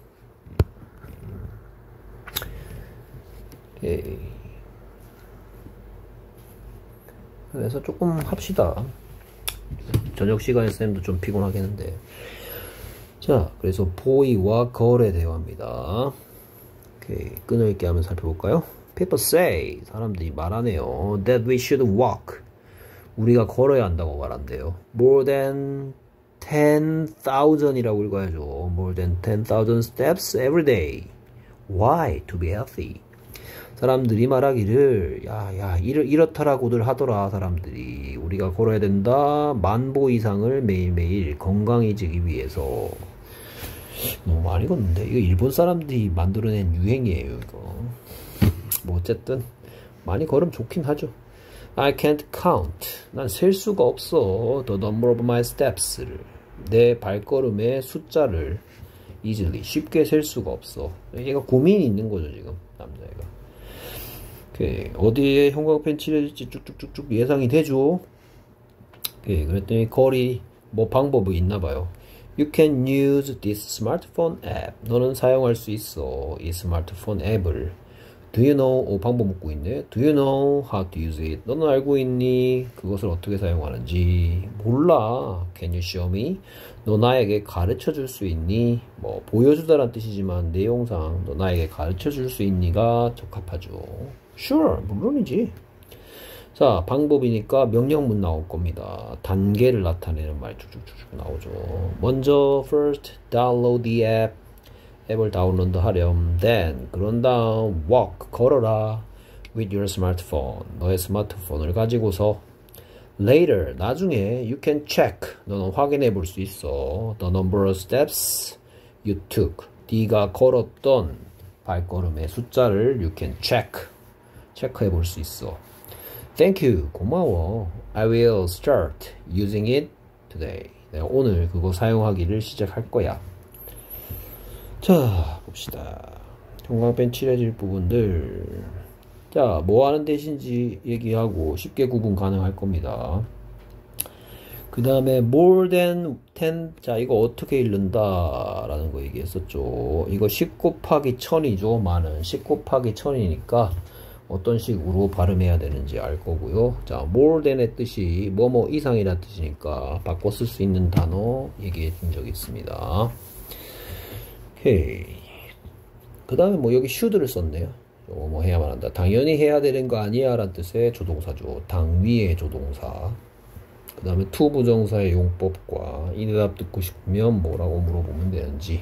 오케이. 그래서 조금 합시다. 저녁 시간에 쌤도 좀 피곤하겠는데. 자, 그래서 보이와 걸의 대화입니다. 오케이, 끈을 껴 한번 살펴볼까요? People say, 사람들이 말하네요. That we should walk. 우리가 걸어야 한다고 말한대요. More than ten thousand 이라고 읽어야죠. More than ten thousand steps every day. Why? To be healthy. 사람들이 말하기를 야야 이렇, 이렇다라고들 하더라. 사람들이 우리가 걸어야 된다. 만보 이상을 매일매일 건강해지기 위해서. 너무 많이 걷는데 이거 일본 사람들이 만들어낸 유행이에요. 이거 뭐 어쨌든 많이 걸으면 좋긴 하죠. I can't count. 난 셀 수가 없어. The number of my steps를. 내 발걸음의 숫자를 easily 쉽게 셀 수가 없어. 얘가 고민이 있는 거죠 지금 남자애가. 오케이. 어디에 형광펜 칠해질지 쭉쭉쭉쭉 예상이 되죠. 오케이. 그랬더니 거리 뭐 방법이 있나봐요. You can use this smartphone app. 너는 사용할 수 있어 이 스마트폰 앱을. Do you know? 오, 방법 묻고 있네. Do you know how to use it? 너는 알고 있니? 그것을 어떻게 사용하는지. 몰라. Can you show me? 너 나에게 가르쳐 줄 수 있니? 뭐 보여주다란 뜻이지만 내용상 너 나에게 가르쳐 줄 수 있니가 적합하죠. Sure, 물론이지. 자, 방법이니까 명령문 나올 겁니다. 단계를 나타내는 말 쭉쭉쭉 나오죠. 먼저 first download the app. 앱을 다운로드 하렴. Then 그런 다음 walk 걸어라. With your smartphone. 너의 스마트폰을 가지고서. Later 나중에 you can check. 너는 확인해 볼 수 있어. The number of steps you took. 네가 걸었던 발걸음의 숫자를 you can check. 체크해 볼 수 있어. Thank you. 고마워. I will start using it today. 내가 오늘 그거 사용하기를 시작할 거야. 자, 봅시다. 형광펜 칠해질 부분들. 자, 뭐 하는 뜻인지 얘기하고 쉽게 구분 가능할 겁니다. 그 다음에 more than ten. 자, 이거 어떻게 읽는다 라는 거 얘기했었죠. 이거 십 곱하기 천이죠. 많은 십 곱하기 천이니까 어떤 식으로 발음해야 되는지 알 거고요. 자, more than의 뜻이 뭐뭐 이상이라는 뜻이니까 바꿔 쓸 수 있는 단어 얘기해 준 적이 있습니다. 오케이. 그 다음에 뭐 여기 should를 썼네요. 요거 뭐 해야만 한다. 당연히 해야 되는 거 아니야 라는 뜻의 조동사죠. 당위의 조동사. 그 다음에 to 부정사의 용법과 이 대답 듣고 싶으면 뭐라고 물어보면 되는지.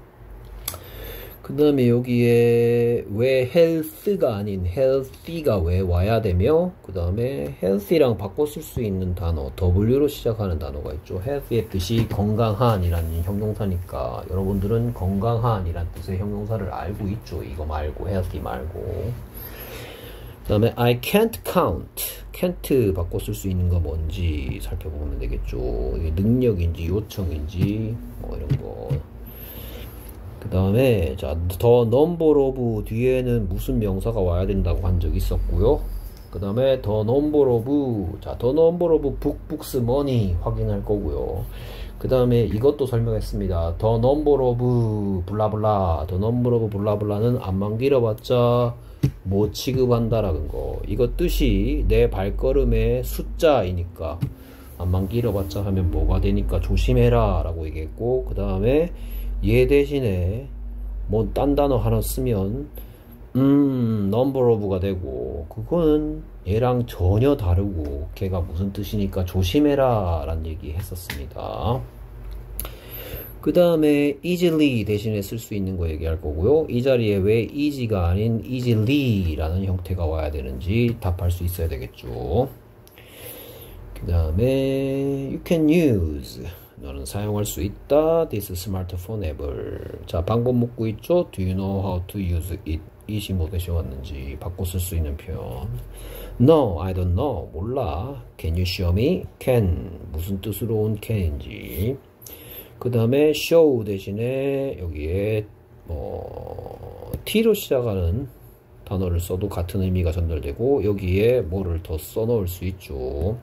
그 다음에 여기에 왜 health가 아닌 healthy가 왜 와야 되며, 그 다음에 healthy랑 바꿔 쓸 수 있는 단어 W로 시작하는 단어가 있죠. healthy의 뜻이 건강한이라는 형용사니까 여러분들은 건강한이라는 뜻의 형용사를 알고 있죠. 이거 말고 healthy 말고. 그 다음에 I can't count. can't 바꿔 쓸 수 있는 거 뭔지 살펴보면 되겠죠. 이게 능력인지 요청인지 뭐 이런 거. 그 다음에 자, the number of 뒤에는 무슨 명사가 와야 된다고 한 적이 있었고요. 그 다음에 the number of, 자, the number of book, books, money 확인할 거고요. 그 다음에 이것도 설명했습니다. the number of 블라블라, the number of 블라블라는 안만 길어봤자 뭐 취급한다라는 거. 이거 뜻이 내 발걸음의 숫자이니까 안만 길어봤자 하면 뭐가 되니까 조심해라 라고 얘기했고, 그 다음에 얘 대신에 뭐 딴 단어 하나 쓰면 음 number of가 되고, 그거는 얘랑 전혀 다르고 걔가 무슨 뜻이니까 조심해라 라는 얘기 했었습니다. 그 다음에 easily 대신에 쓸 수 있는 거 얘기할 거고요. 이 자리에 왜 easy가 아닌 easily 라는 형태가 와야 되는지 답할 수 있어야 되겠죠. 그 다음에 you can use, 너는 사용할 수 있다. This smartphone 앱을. 자, 방법 묻고 있죠. Do you know how to use it? 이시 뭐 대시 왔는지 바꿔 쓸 수 있는 표현. No, I don't know. 몰라. Can you show me? Can. 무슨 뜻으로 온 can인지. 그 다음에 show 대신에 여기에 뭐 t로 시작하는 단어를 써도 같은 의미가 전달되고, 여기에 뭐를 더 써놓을 수 있죠.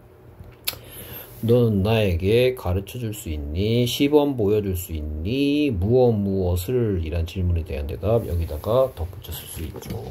너는 나에게 가르쳐 줄 수 있니? 시범 보여줄 수 있니? 무엇 무엇을 이란 질문에 대한 대답 여기다가 덧붙여 쓸 수 있죠.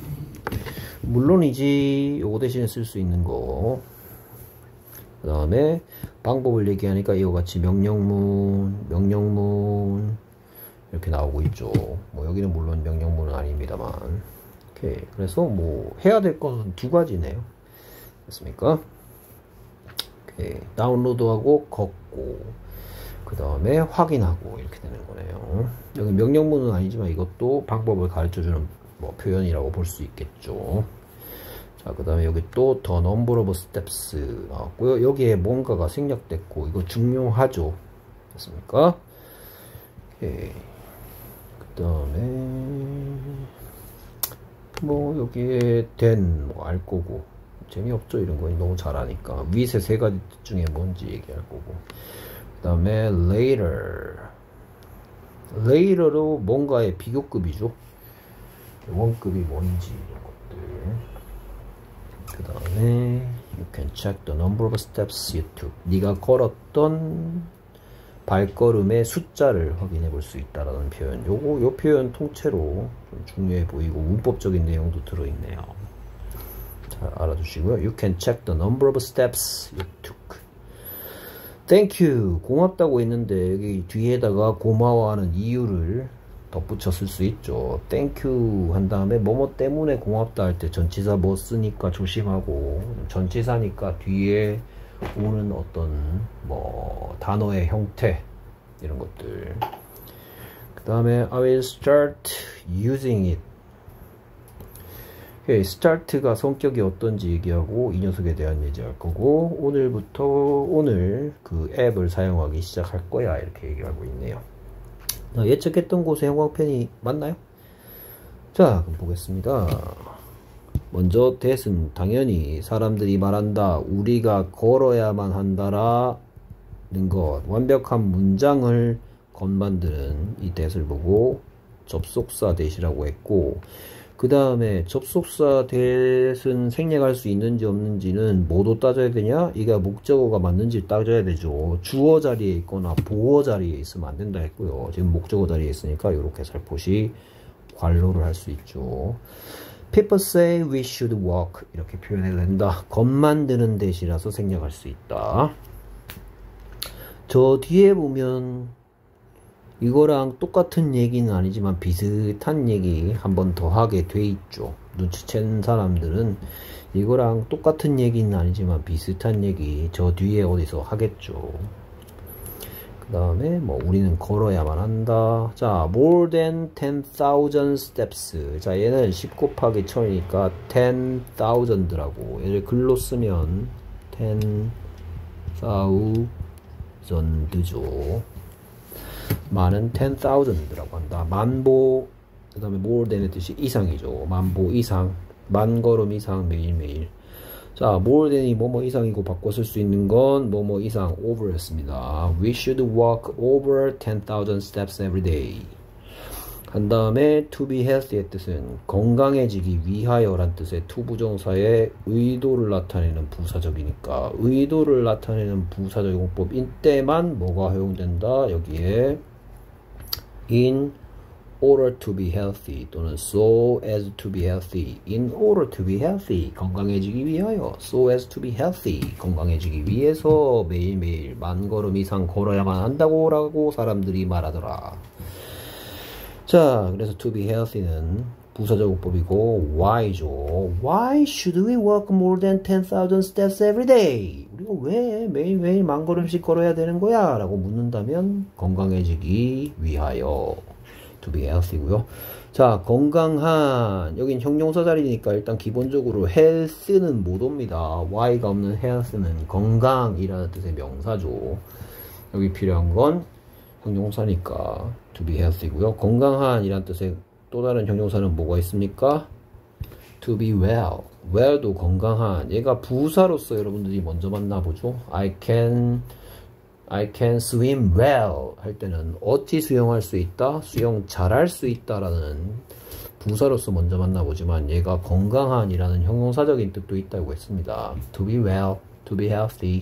물론이지 요거 대신에 쓸 수 있는 거. 그 다음에 방법을 얘기하니까 이와 같이 명령문, 명령문 이렇게 나오고 있죠. 뭐 여기는 물론 명령문은 아닙니다만. 오케이. 그래서 뭐 해야 될 건 두 가지네요. 됐습니까? 오케이. 다운로드하고 걷고 그 다음에 확인하고 이렇게 되는 거네요. 여기 명령문은 아니지만 이것도 방법을 가르쳐주는 뭐 표현이라고 볼 수 있겠죠. 자, 그 다음에 여기 또 the number of steps 나왔고요. 여기에 뭔가가 생략됐고 이거 중요하죠. 됐습니까? 오케이. 그 다음에 뭐 여기에 then 뭐 알 거고 재미없죠. 이런 거 너무 잘하니까. 위세 세 가지 뜻 중에 뭔지 얘기할 거고. 그 다음에 later. later로 뭔가의 비교급이죠. 원급이 뭔지 이런 것들. 그 다음에 you can check the number of steps you took. 네가 걸었던 발걸음의 숫자를 확인해 볼 수 있다라는 표현. 요거 요 표현 통째로 좀 중요해 보이고 문법적인 내용도 들어있네요. 잘 알아두시고요. You can check the number of steps you took. Thank you. 고맙다고 했는데 여기 뒤에다가 고마워하는 이유를 덧붙여 쓸 수 있죠. Thank you 한 다음에 뭐뭐 때문에 고맙다 할 때 전치사 뭐 쓰니까 조심하고, 전치사니까 뒤에 오는 어떤 뭐 단어의 형태 이런 것들. 그 다음에 I will start using it. 오케이, start가 성격이 어떤지 얘기하고 이 녀석에 대한 얘기할 거고, 오늘부터 오늘 그 앱을 사용하기 시작할 거야 이렇게 얘기하고 있네요. 예측했던 곳의 형광펜이 맞나요? 자, 그럼 보겠습니다. 먼저 that은 당연히 사람들이 말한다, 우리가 걸어야만 한다라는 것, 완벽한 문장을 건만드는 이 that을 보고 접속사 that이라고 했고, 그 다음에 접속사 that은 생략할 수 있는지 없는지는 뭐도 따져야 되냐? 이게 목적어가 맞는지 따져야 되죠. 주어 자리에 있거나 보어 자리에 있으면 안 된다 했고요. 지금 목적어 자리에 있으니까 이렇게 살포시 관로를 할 수 있죠. People say we should walk 이렇게 표현해도 된다. 겉 만드는 대시라서 생략할 수 있다. 저 뒤에 보면 이거랑 똑같은 얘기는 아니지만 비슷한 얘기 한 번 더 하게 돼 있죠. 눈치챈 사람들은 이거랑 똑같은 얘기는 아니지만 비슷한 얘기 저 뒤에 어디서 하겠죠. 그 다음에 뭐 우리는 걸어야만 한다. 자, more than ten thousand steps. 자, 얘는 십 곱하기 천이니까 ten thousand라고 얘를 글로 쓰면 ten thousand죠. 만은 ten thousand라고 한다. 만보, 그 다음에 more than의 뜻이 이상이죠. 만보 이상, 만 걸음 이상 매일매일. 자, more than이 뭐뭐 이상이고 바꿔 쓸 수 있는 건 뭐뭐 이상 over였습니다. We should walk over ten thousand steps every day. 한 다음에 to be healthy의 뜻은 건강해지기 위하여 란 뜻의 to 부정사의 의도를 나타내는 부사적이니까 의도를 나타내는 부사적 용법인 때만 뭐가 허용된다. 여기에 in order to be healthy 또는 so as to be healthy. in order to be healthy 건강해지기 위하여 so as to be healthy 건강해지기 위해서 매일매일 만 걸음 이상 걸어야만 한다고 라고 사람들이 말하더라. 자, 그래서 to be healthy는 부사적 용법이고 why죠. Why should we walk more than ten thousand steps every day? 우리가 왜 매일매일 만 걸음씩 걸어야 되는 거야? 라고 묻는다면 건강해지기 위하여 to be healthy고요. 자, 건강한 여긴 형용사 자리니까 일단 기본적으로 health는 못 옵니다. y가 없는 health는 건강이라는 뜻의 명사죠. 여기 필요한 건 형용사니까 to be healthy고요. 건강한 이란 뜻의 또 다른 형용사는 뭐가 있습니까? to be well. well도 건강한. 얘가 부사로서 여러분들이 먼저 만나보죠. I can I can swim well 할 때는 어찌 수영할 수 있다? 수영 잘할 수 있다라는 부사로서 먼저 만나보지만 얘가 건강한 이라는 형용사적인 뜻도 있다고 했습니다. to be well, to be healthy.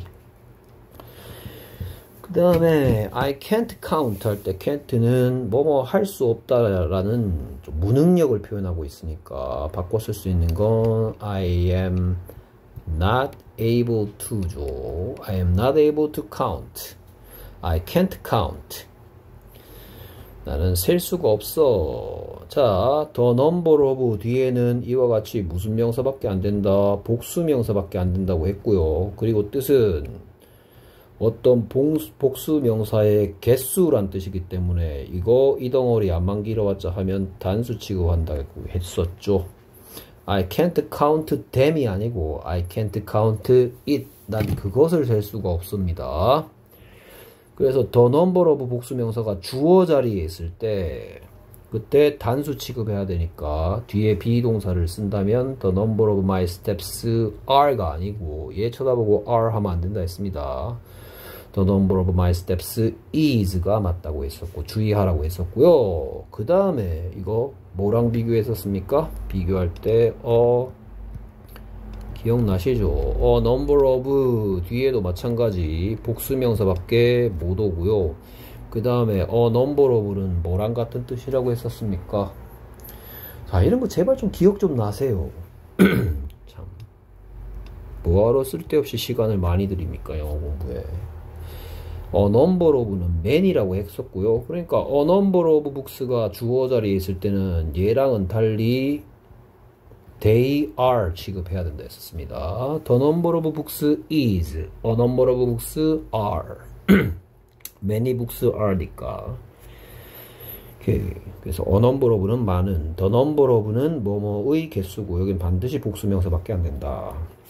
그 다음에 I can't count 할 때 can't는 뭐뭐 할 수 없다라는 좀 무능력을 표현하고 있으니까 바꿔 쓸 수 있는 건 I am not able to죠. I am not able to count. I can't count. 나는 셀 수가 없어. 자, the number of 뒤에는 이와 같이 무슨 명사밖에 안 된다. 복수 명사밖에 안 된다고 했고요. 그리고 뜻은 어떤 복수, 복수 명사의 개수란 뜻이기 때문에 이거 이 덩어리 안만 길어봤자 하면 단수 취급한다고 했었죠. I can't count them이 아니고 I can't count it. 난 그것을 셀 수가 없습니다. 그래서 the number of 복수 명사가 주어 자리에 있을 때 그때 단수 취급해야 되니까 뒤에 비동사를 쓴다면 the number of my steps are가 아니고 얘 쳐다보고 are 하면 안 된다 했습니다. The number of my steps is가 맞다고 했었고 주의하라고 했었고요. 그 다음에 이거 뭐랑 비교했었습니까? 비교할 때 어 기억나시죠? 어 number of 뒤에도 마찬가지 복수명사밖에 못 오고요. 그 다음에 어 number of는 뭐랑 같은 뜻이라고 했었습니까? 자, 이런 거 제발 좀 기억 좀 나세요. 참 뭐하러 쓸데없이 시간을 많이 들입니까 영어 공부에. 어 number of는 man이라고 했었고요. 그러니까 어 number of books가 주어 자리에 있을 때는 얘랑은 달리 they are 취급해야 된다 했었습니다. The number of books is, a number of books are. many books are니까. 오케이. 그래서 a number of는 많은, the number of는 뭐뭐의 개수고 여긴 반드시 복수명사밖에 안 된다.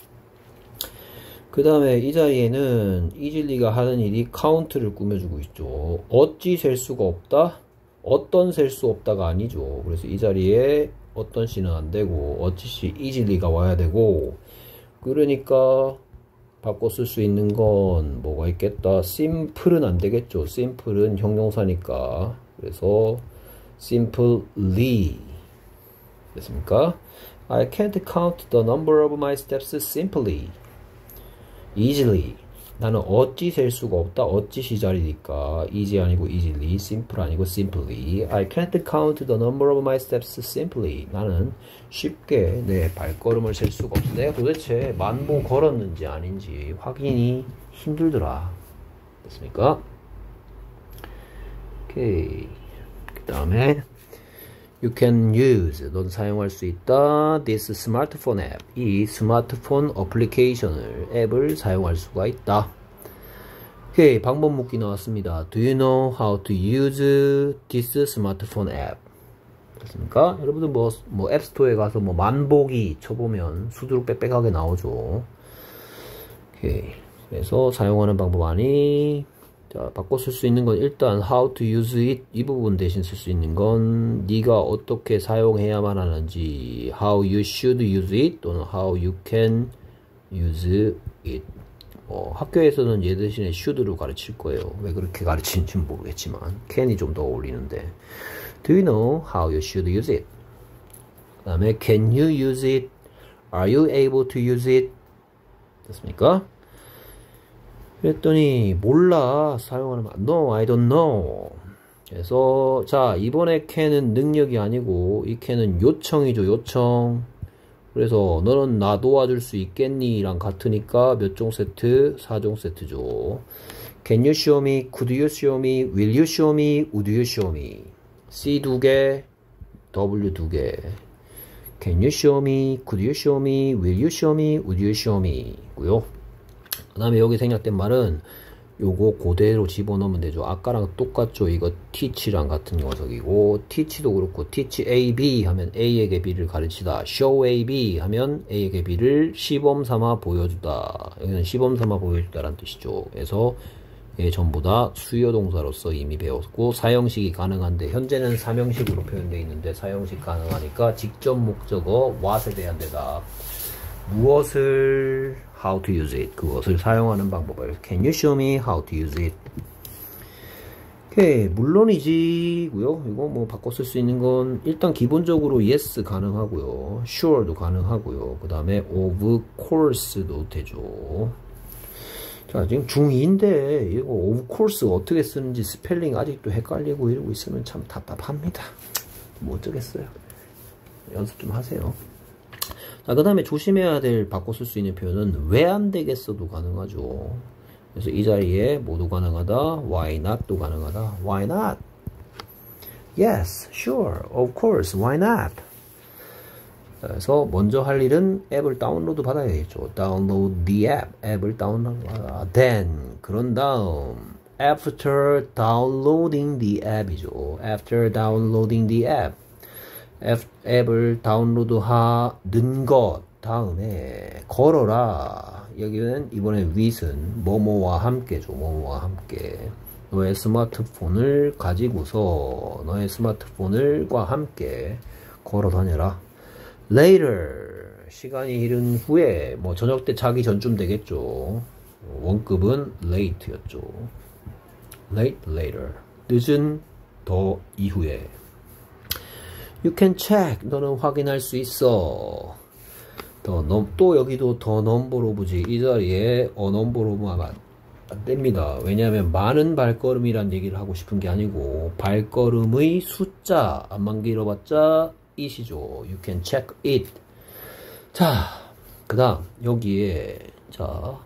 그 다음에 이 자리에는 이질리가 하는 일이 count를 꾸며주고 있죠. 어찌 셀 수가 없다? 어떤 셀 수 없다가 아니죠. 그래서 이 자리에 어떤 씨는 안 되고 어찌 씨 이질리가 와야 되고 그러니까 바꿔 쓸 수 있는 건 뭐가 있겠다. simple은 안 되겠죠. simple은 형용사니까. 그래서 simply 됐습니까? I can't count the number of my steps simply. easily. 나는 어찌 셀 수가 없다. 어찌 시절이니까 easy 아니고 easily, simple 아니고 simply. I can't count the number of my steps simply. 나는 쉽게 내 발걸음을 셀 수가 없어. 내가 도대체 만보 걸었는지 아닌지 확인이 힘들더라. 됐습니까? 오케이. 그 다음에 You can use, 넌 사용할 수 있다. This smartphone app, 이 스마트폰 어플리케이션을, 앱을 사용할 수가 있다. 오케이, 방법 묻기 나왔습니다. Do you know how to use this smartphone app? 됐습니까? 여러분들 뭐, 뭐 앱스토어에 가서 뭐 만보기 쳐보면 수두룩 빽빽하게 나오죠. 오케이, 그래서 사용하는 방법 아니. 자, 바꿔 쓸 수 있는 건 일단 how to use it 이 부분 대신 쓸 수 있는 건 네가 어떻게 사용해야만 하는지 how you should use it 또는 how you can use it. 뭐 학교에서는 얘 대신에 should로 가르칠 거예요. 왜 그렇게 가르치는지 모르겠지만 can이 좀 더 어울리는데. Do you know how you should use it? 그 다음에 can you use it? Are you able to use it? 됐습니까? 그랬더니 몰라 사용하는 말 No, I don't know. 그래서 자 이번에 can은 능력이 아니고 이 can은 요청이죠. 요청. 그래서 너는 나 도와줄 수 있겠니? 랑 같으니까 몇 종 세트? 사 종 세트죠. Can you show me? Could you show me? Will you show me? Would you show me? C 두 개, W 두 개. Can you show me? Could you show me? Will you show me? Would you show me? 고요. 그 다음에 여기 생략된 말은 요거 그대로 집어넣으면 되죠. 아까랑 똑같죠. 이거 teach랑 같은 녀석이고 teach도 그렇고 teach A, B 하면 A에게 B를 가르치다. show A, B 하면 A에게 B를 시범 삼아 보여주다. 여기는 시범 삼아 보여주다라는 뜻이죠. 그래서 예, 전부 다 수요 동사로서 이미 배웠고 사형식이 가능한데 현재는 삼형식으로 표현되어 있는데 사형식 가능하니까 직접 목적어 what에 대한 대답. 무엇을 how to use it 그것을 사용하는 방법을 Can you show me how to use it? 오케이 물론이지고요. 이거 뭐 바꿔 쓸 수 있는 건 일단 기본적으로 yes 가능하고요. sure도 가능하고요. 그 다음에 of course도 되죠. 자 지금 중이인데 이거 of course 어떻게 쓰는지 스펠링 아직도 헷갈리고 이러고 있으면 참 답답합니다. 뭐 어쩌겠어요. 연습 좀 하세요. 자, 그 다음에 조심해야 될 바꿔 쓸 수 있는 표현은 왜 안 되겠어도 가능하죠. 그래서 이 자리에 모두 가능하다, why not도 가능하다. Why not? Yes, sure, of course, why not? 자, 그래서 먼저 할 일은 앱을 다운로드 받아야겠죠. Download the app, 앱을 다운로드 받아. Then, 그런 다음, after downloading the app이죠. After downloading the app. 앱, 앱을 다운로드하는 것 다음에 걸어라. 여기는 이번에 with은 뭐뭐와 함께죠. 뭐뭐와 함께 너의 스마트폰을 가지고서 너의 스마트폰을과 함께 걸어 다녀라. Later 시간이 흐른 후에 뭐 저녁 때 자기 전쯤 되겠죠. 원급은 late였죠. Late, later 늦은 더 이후에 You can check. 너는 확인할 수 있어. 더 넘, 또 여기도 더 넘버로 보지. 이 자리에 어 넘버로 보면 안 됩니다. 왜냐하면 많은 발걸음이란 얘기를 하고 싶은 게 아니고 발걸음의 숫자 안만 길어봤자 it이죠. You can check it. 자, 그 다음 여기에 자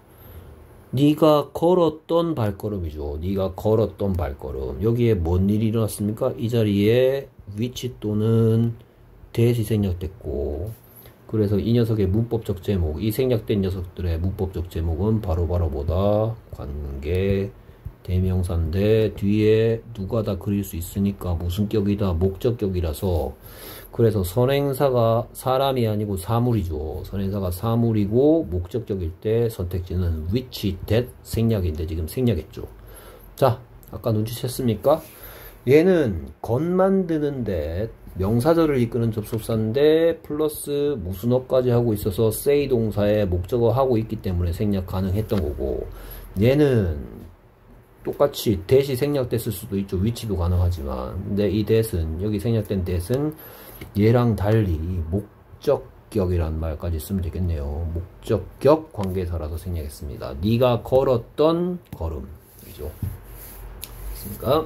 네가 걸었던 발걸음이죠. 네가 걸었던 발걸음. 여기에 뭔 일이 일어났습니까? 이 자리에 which 또는 that이 생략됐고 그래서 이 녀석의 문법적 제목 이 생략된 녀석들의 문법적 제목은 바로바로 뭐다? 관계 대명사인데 뒤에 누가 다 그릴 수 있으니까 무슨 격이다? 목적격이라서 그래서 선행사가 사람이 아니고 사물이죠. 선행사가 사물이고 목적격일 때 선택지는 which, that 생략인데 지금 생략했죠. 자 아까 눈치챘습니까? 얘는 건 만드는데 명사절을 이끄는 접속사인데 플러스 무슨 어까지 하고 있어서 say 동사에 목적어 하고 있기 때문에 생략 가능했던 거고 얘는 똑같이 that이 생략됐을 수도 있죠. which도 가능하지만. 근데 이 that은, 여기 생략된 that은 얘랑 달리 목적격이란 말까지 쓰면 되겠네요. 목적격 관계사라서 생략했습니다. 네가 걸었던 걸음이죠. 됐습니까?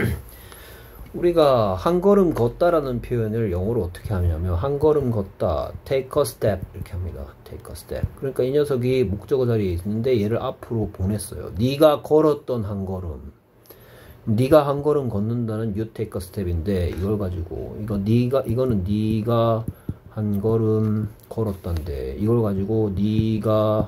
우리가 한 걸음 걷다라는 표현을 영어로 어떻게 하냐면 한 걸음 걷다, take a step 이렇게 합니다. take a step. 그러니까 이 녀석이 목적어 자리에 있는데 얘를 앞으로 보냈어요. 네가 걸었던 한 걸음. 네가 한 걸음 걷는다는 you take a step인데 이걸 가지고 이거 네가 이거는 네가 한 걸음 걸었던데 이걸 가지고 네가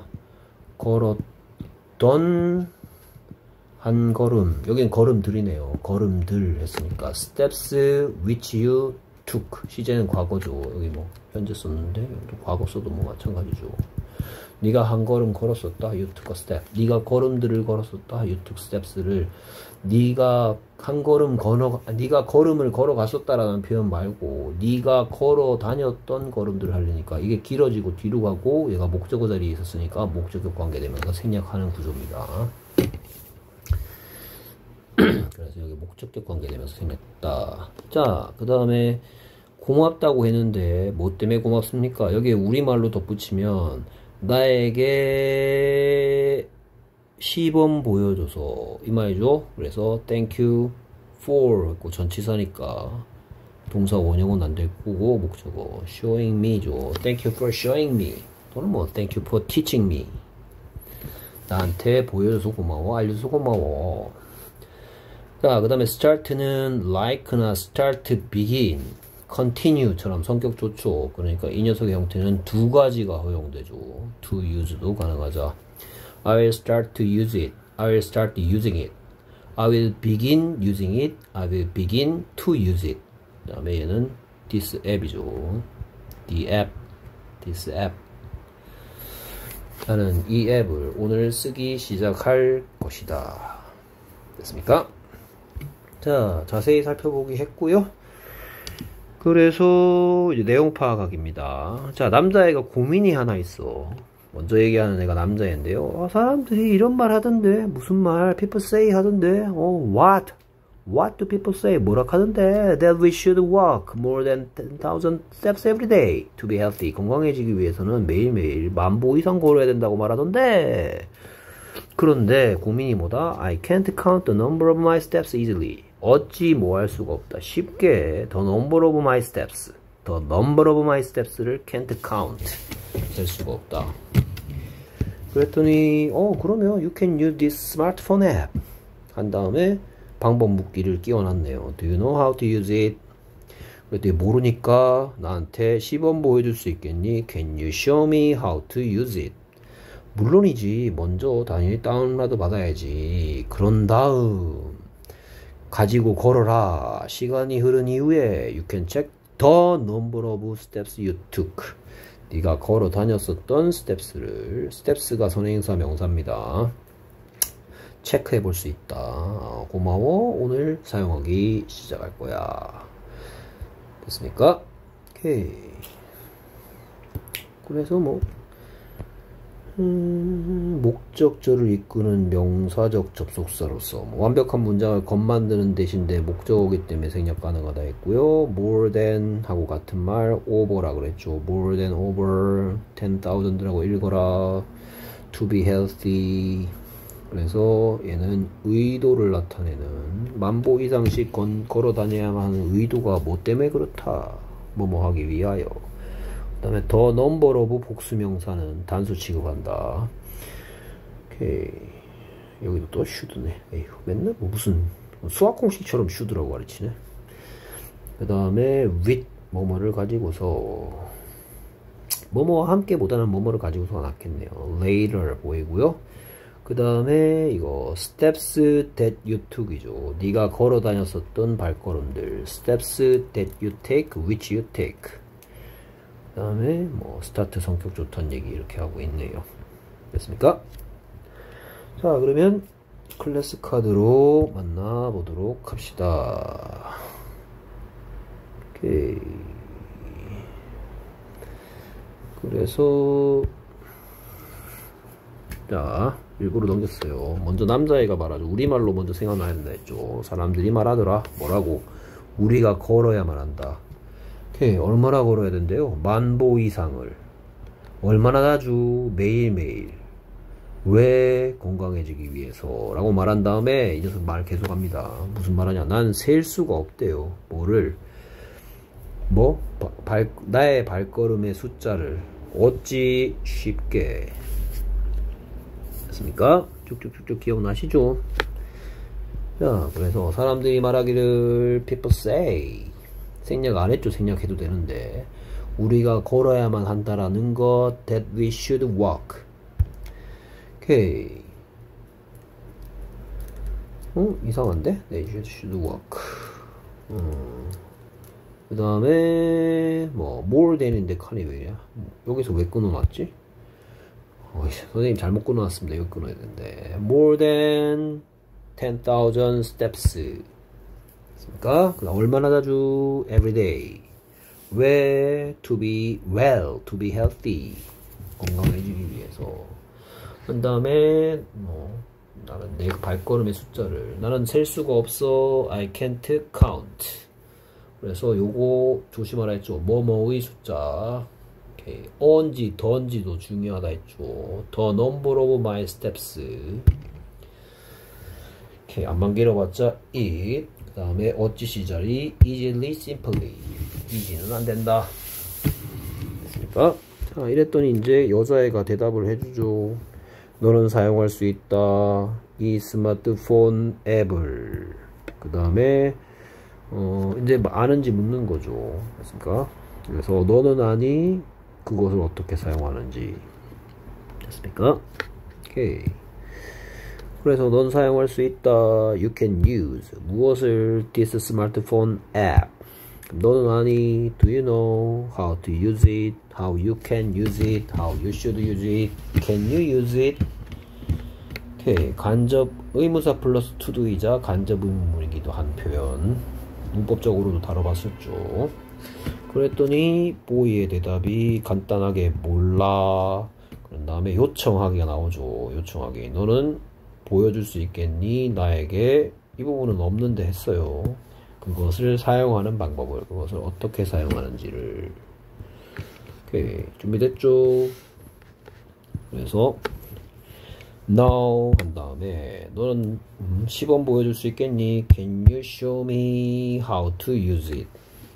걸었던 한 걸음, 여기는 걸음들이네요. 걸음들 했으니까 steps which you took. 시제는 과거죠. 여기 뭐 현재 썼는데 여기도 과거 써도 뭐 마찬가지죠. 네가 한 걸음 걸었었다. You took a step. 네가 걸음들을 걸었었다. You took steps를 네가 한 걸음 걸어 네가 걸음을 걸어갔었다라는 표현 말고 네가 걸어 다녔던 걸음들을 하려니까 이게 길어지고 뒤로 가고 얘가 목적어 자리에 있었으니까 목적격 관계되면서 생략하는 구조입니다. 그래서 여기 목적격 관계되면서 생겼다. 자, 그 다음에 고맙다고 했는데 뭐 때문에 고맙습니까? 여기에 우리말로 덧붙이면 나에게 시범 보여줘서 이 말이죠. 그래서 thank you for 했고 전치사니까 동사 원형은 안 될 거고 목적어 showing me죠. thank you for showing me 또는 뭐 thank you for teaching me. 나한테 보여줘서 고마워, 알려줘서 고마워. 자, 그 다음에 start는 like나 start, begin, continue처럼 성격 좋죠. 그러니까 이 녀석의 형태는 두 가지가 허용되죠. to use도 가능하죠. I will start to use it. I will start using it. I will begin using it. I will begin to use it. 그 다음에 얘는 this app이죠. the app, this app. 나는 이 앱을 오늘 쓰기 시작할 것이다. 됐습니까? 자, 자세히 살펴보기 했고요. 그래서 이제 내용 파악하기입니다. 자, 남자애가 고민이 하나 있어. 먼저 얘기하는 애가 남자애인데요. 아, 사람들이 이런 말 하던데. 무슨 말? People say 하던데. 어, what? What do people say? 뭐라 하던데? That we should walk more than ten thousand steps every day to be healthy. 건강해지기 위해서는 매일매일 만 보 이상 걸어야 된다고 말하던데. 그런데 고민이 뭐다? I can't count the number of my steps easily. 어찌 뭐 할 수가 없다. 쉽게 the number of my steps, the number of my steps를 can't count 될 수가 없다. 그랬더니 어 그러면 you can use this smartphone app 한 다음에 방법 묻기를 끼워놨네요. Do you know how to use it? 그랬더니 모르니까 나한테 시범 보여줄 수 있겠니? Can you show me how to use it? 물론이지. 먼저 당연히 다운로드 받아야지. 그런 다음 가지고 걸어라. 시간이 흐른 이후에 you can check the number of steps you took. 네가 걸어 다녔었던 steps를, steps가 선행사 명사입니다. 체크해 볼 수 있다. 아, 고마워. 오늘 사용하기 시작할 거야. 됐습니까? 오케이. 그래서 뭐 음, 목적절을 이끄는 명사적 접속사로서 뭐 완벽한 문장을 겉만드는 대신에 목적어이기 때문에 생략 가능하다 했고요. more than 하고 같은 말 over라 그랬죠. more than over ten thousand라고 읽어라. to be healthy. 그래서 얘는 의도를 나타내는 만보 이상씩 건, 걸어 다녀야만 하는 의도가 뭐 때문에 그렇다. 뭐뭐 하기 위하여. 그 다음에 더 넘버 오브 복수명사는 단수 취급한다. 오케이. 여기도 또 슈드네. 에휴, 맨날 뭐 무슨 수학 공식처럼 슈드라고 가르치네. 그 다음에 with 뭐뭐를 가지고서 뭐뭐와 함께 보다는 뭐뭐를 가지고서가 낫겠네요. later 보이고요. 그 다음에 이거 steps that you took이죠. 네가 걸어 다녔었던 발걸음들. steps that you take, which you take. 그 다음에 뭐 스타트 성격 좋다는 얘기 이렇게 하고 있네요. 됐습니까? 자, 그러면 클래스 카드로 만나보도록 합시다. 오케이. 그래서 자, 일부러 넘겼어요. 먼저 남자애가 말하죠. 우리말로 먼저 생각나야 된다 했죠. 사람들이 말하더라. 뭐라고? 우리가 걸어야만 한다. 오케이, 얼마나 걸어야 된대요? 만보 이상을. 얼마나 자주? 매일매일. 왜? 건강해지기 위해서 라고 말한 다음에 이 녀석 말 계속합니다. 무슨 말하냐? 난 셀 수가 없대요. 뭐를? 뭐? 바, 발, 나의 발걸음의 숫자를 어찌 쉽게 됐습니까? 쭉쭉쭉쭉 기억나시죠? 자, 그래서 사람들이 말하기를 people say 생략 안 했죠. 생략해도 되는데 우리가 걸어야만 한다라는 것 that we should walk. 오케이. 어? 이상한데? They should walk. 음. 그 다음에 뭐 more than인데 칸이 왜냐? 여기서 왜 끊어놨지? 어이, 선생님 잘못 끊어놨습니다. 여기 끊어야 되는데 more than ten thousand steps 그러니까 얼마나 자주? every day. 왜? to be well, to be healthy. 건강해지기 위해서. 그 다음에 뭐 나는 내 발걸음의 숫자를 나는 셀 수가 없어. I can't count. 그래서 요거 조심하라 했죠. 뭐뭐의 숫자. 오케이. on지, 더인지도 중요하다 했죠. The number of my steps. 오케이. 안만 길어봤자 it. 그 다음에 어찌 시절이 easily, simply. easy는 안 된다. 됐습니까? 자, 이랬더니 이제 여자애가 대답을 해주죠. 너는 사용할 수 있다. 이 스마트폰 앱을. 그 다음에 어, 이제 아는지 묻는 거죠. 됐습니까? 그래서 너는 아니 그것을 어떻게 사용하는지. 됐습니까? 오케이. 그래서 넌 사용할 수 있다. You can use 무엇을? This smartphone app. 너는 아니? Do you know how to use it? How you can use it? How you should use it? Can you use it? 오케이. 간접 의무사 플러스 to도이자 간접 의문문이기도 한 표현. 문법적으로도 다뤄봤었죠. 그랬더니 보이의 대답이 간단하게 몰라. 그런 다음에 요청하기가 나오죠. 요청하기. 너는 보여줄 수 있겠니? 나에게 이 부분은 없는데 했어요. 그것을 사용하는 방법을, 그것을 어떻게 사용하는지를. 오케이. 준비됐죠? 그래서 now 한 다음에 너는 음, 시범 보여줄 수 있겠니? Can you show me how to use it?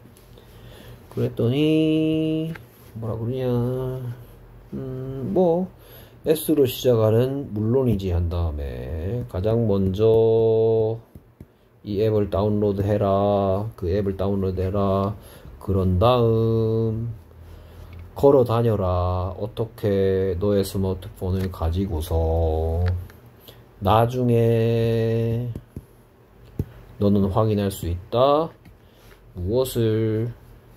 그랬더니 뭐라 그러냐? 음, 뭐 S로 시작하는 물론이지 한 다음에 가장 먼저 이 앱을 다운로드 해라. 그 앱을 다운로드 해라. 그런 다음 걸어 다녀라. 어떻게 너의 스마트폰을 가지고서 나중에 너는 확인할 수 있다. 무엇을?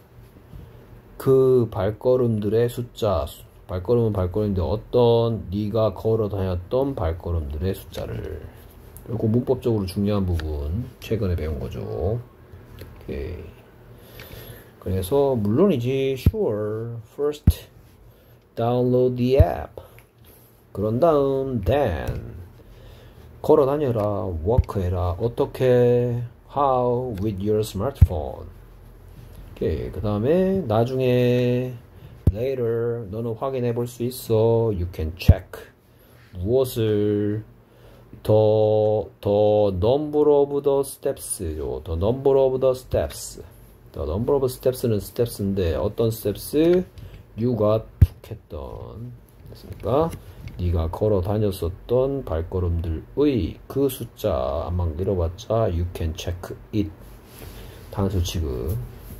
그 발걸음들의 숫자. 발걸음은 발걸음인데 어떤 네가 걸어 다녔던 발걸음들의 숫자를. 그리고 문법적으로 중요한 부분 최근에 배운 거죠. 오케이. 그래서 물론이지. Sure. First download the app. 그런 다음 then 걸어 다녀라. walk 해라. 어떻게? How? with your smartphone. 오케이. 그 다음에 나중에 later 너는 확인해 볼 수 있어. You can check. 무엇을? The, the number of the steps죠. The number of the steps. The number of steps는 steps인데 어떤 steps? you가 툭 했던. 됐습니까? 네가 걸어 다녔었던 발걸음들의 그 숫자. 안만 길어봤자 you can check it. 단수 취급.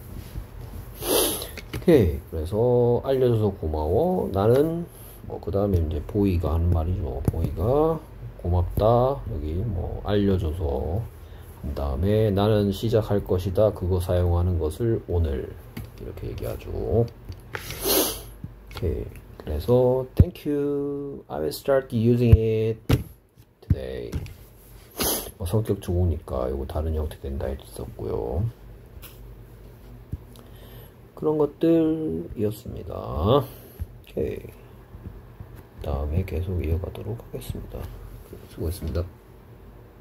오케이. 그래서 알려줘서 고마워. 나는 뭐 그 다음에 이제 보이가 하는 말이죠. 보이가 고맙다. 여기 뭐 알려줘서 그 다음에 나는 시작할 것이다. 그거 사용하는 것을 오늘 이렇게 얘기하죠. 오케이. 그래서 thank you. I will start using it today. 뭐 성격 좋으니까 이거 다른 형태 된다 했었고요. 그런 것들이었습니다. 오케이. 다음에 계속 이어가도록 하겠습니다. 수고했습니다.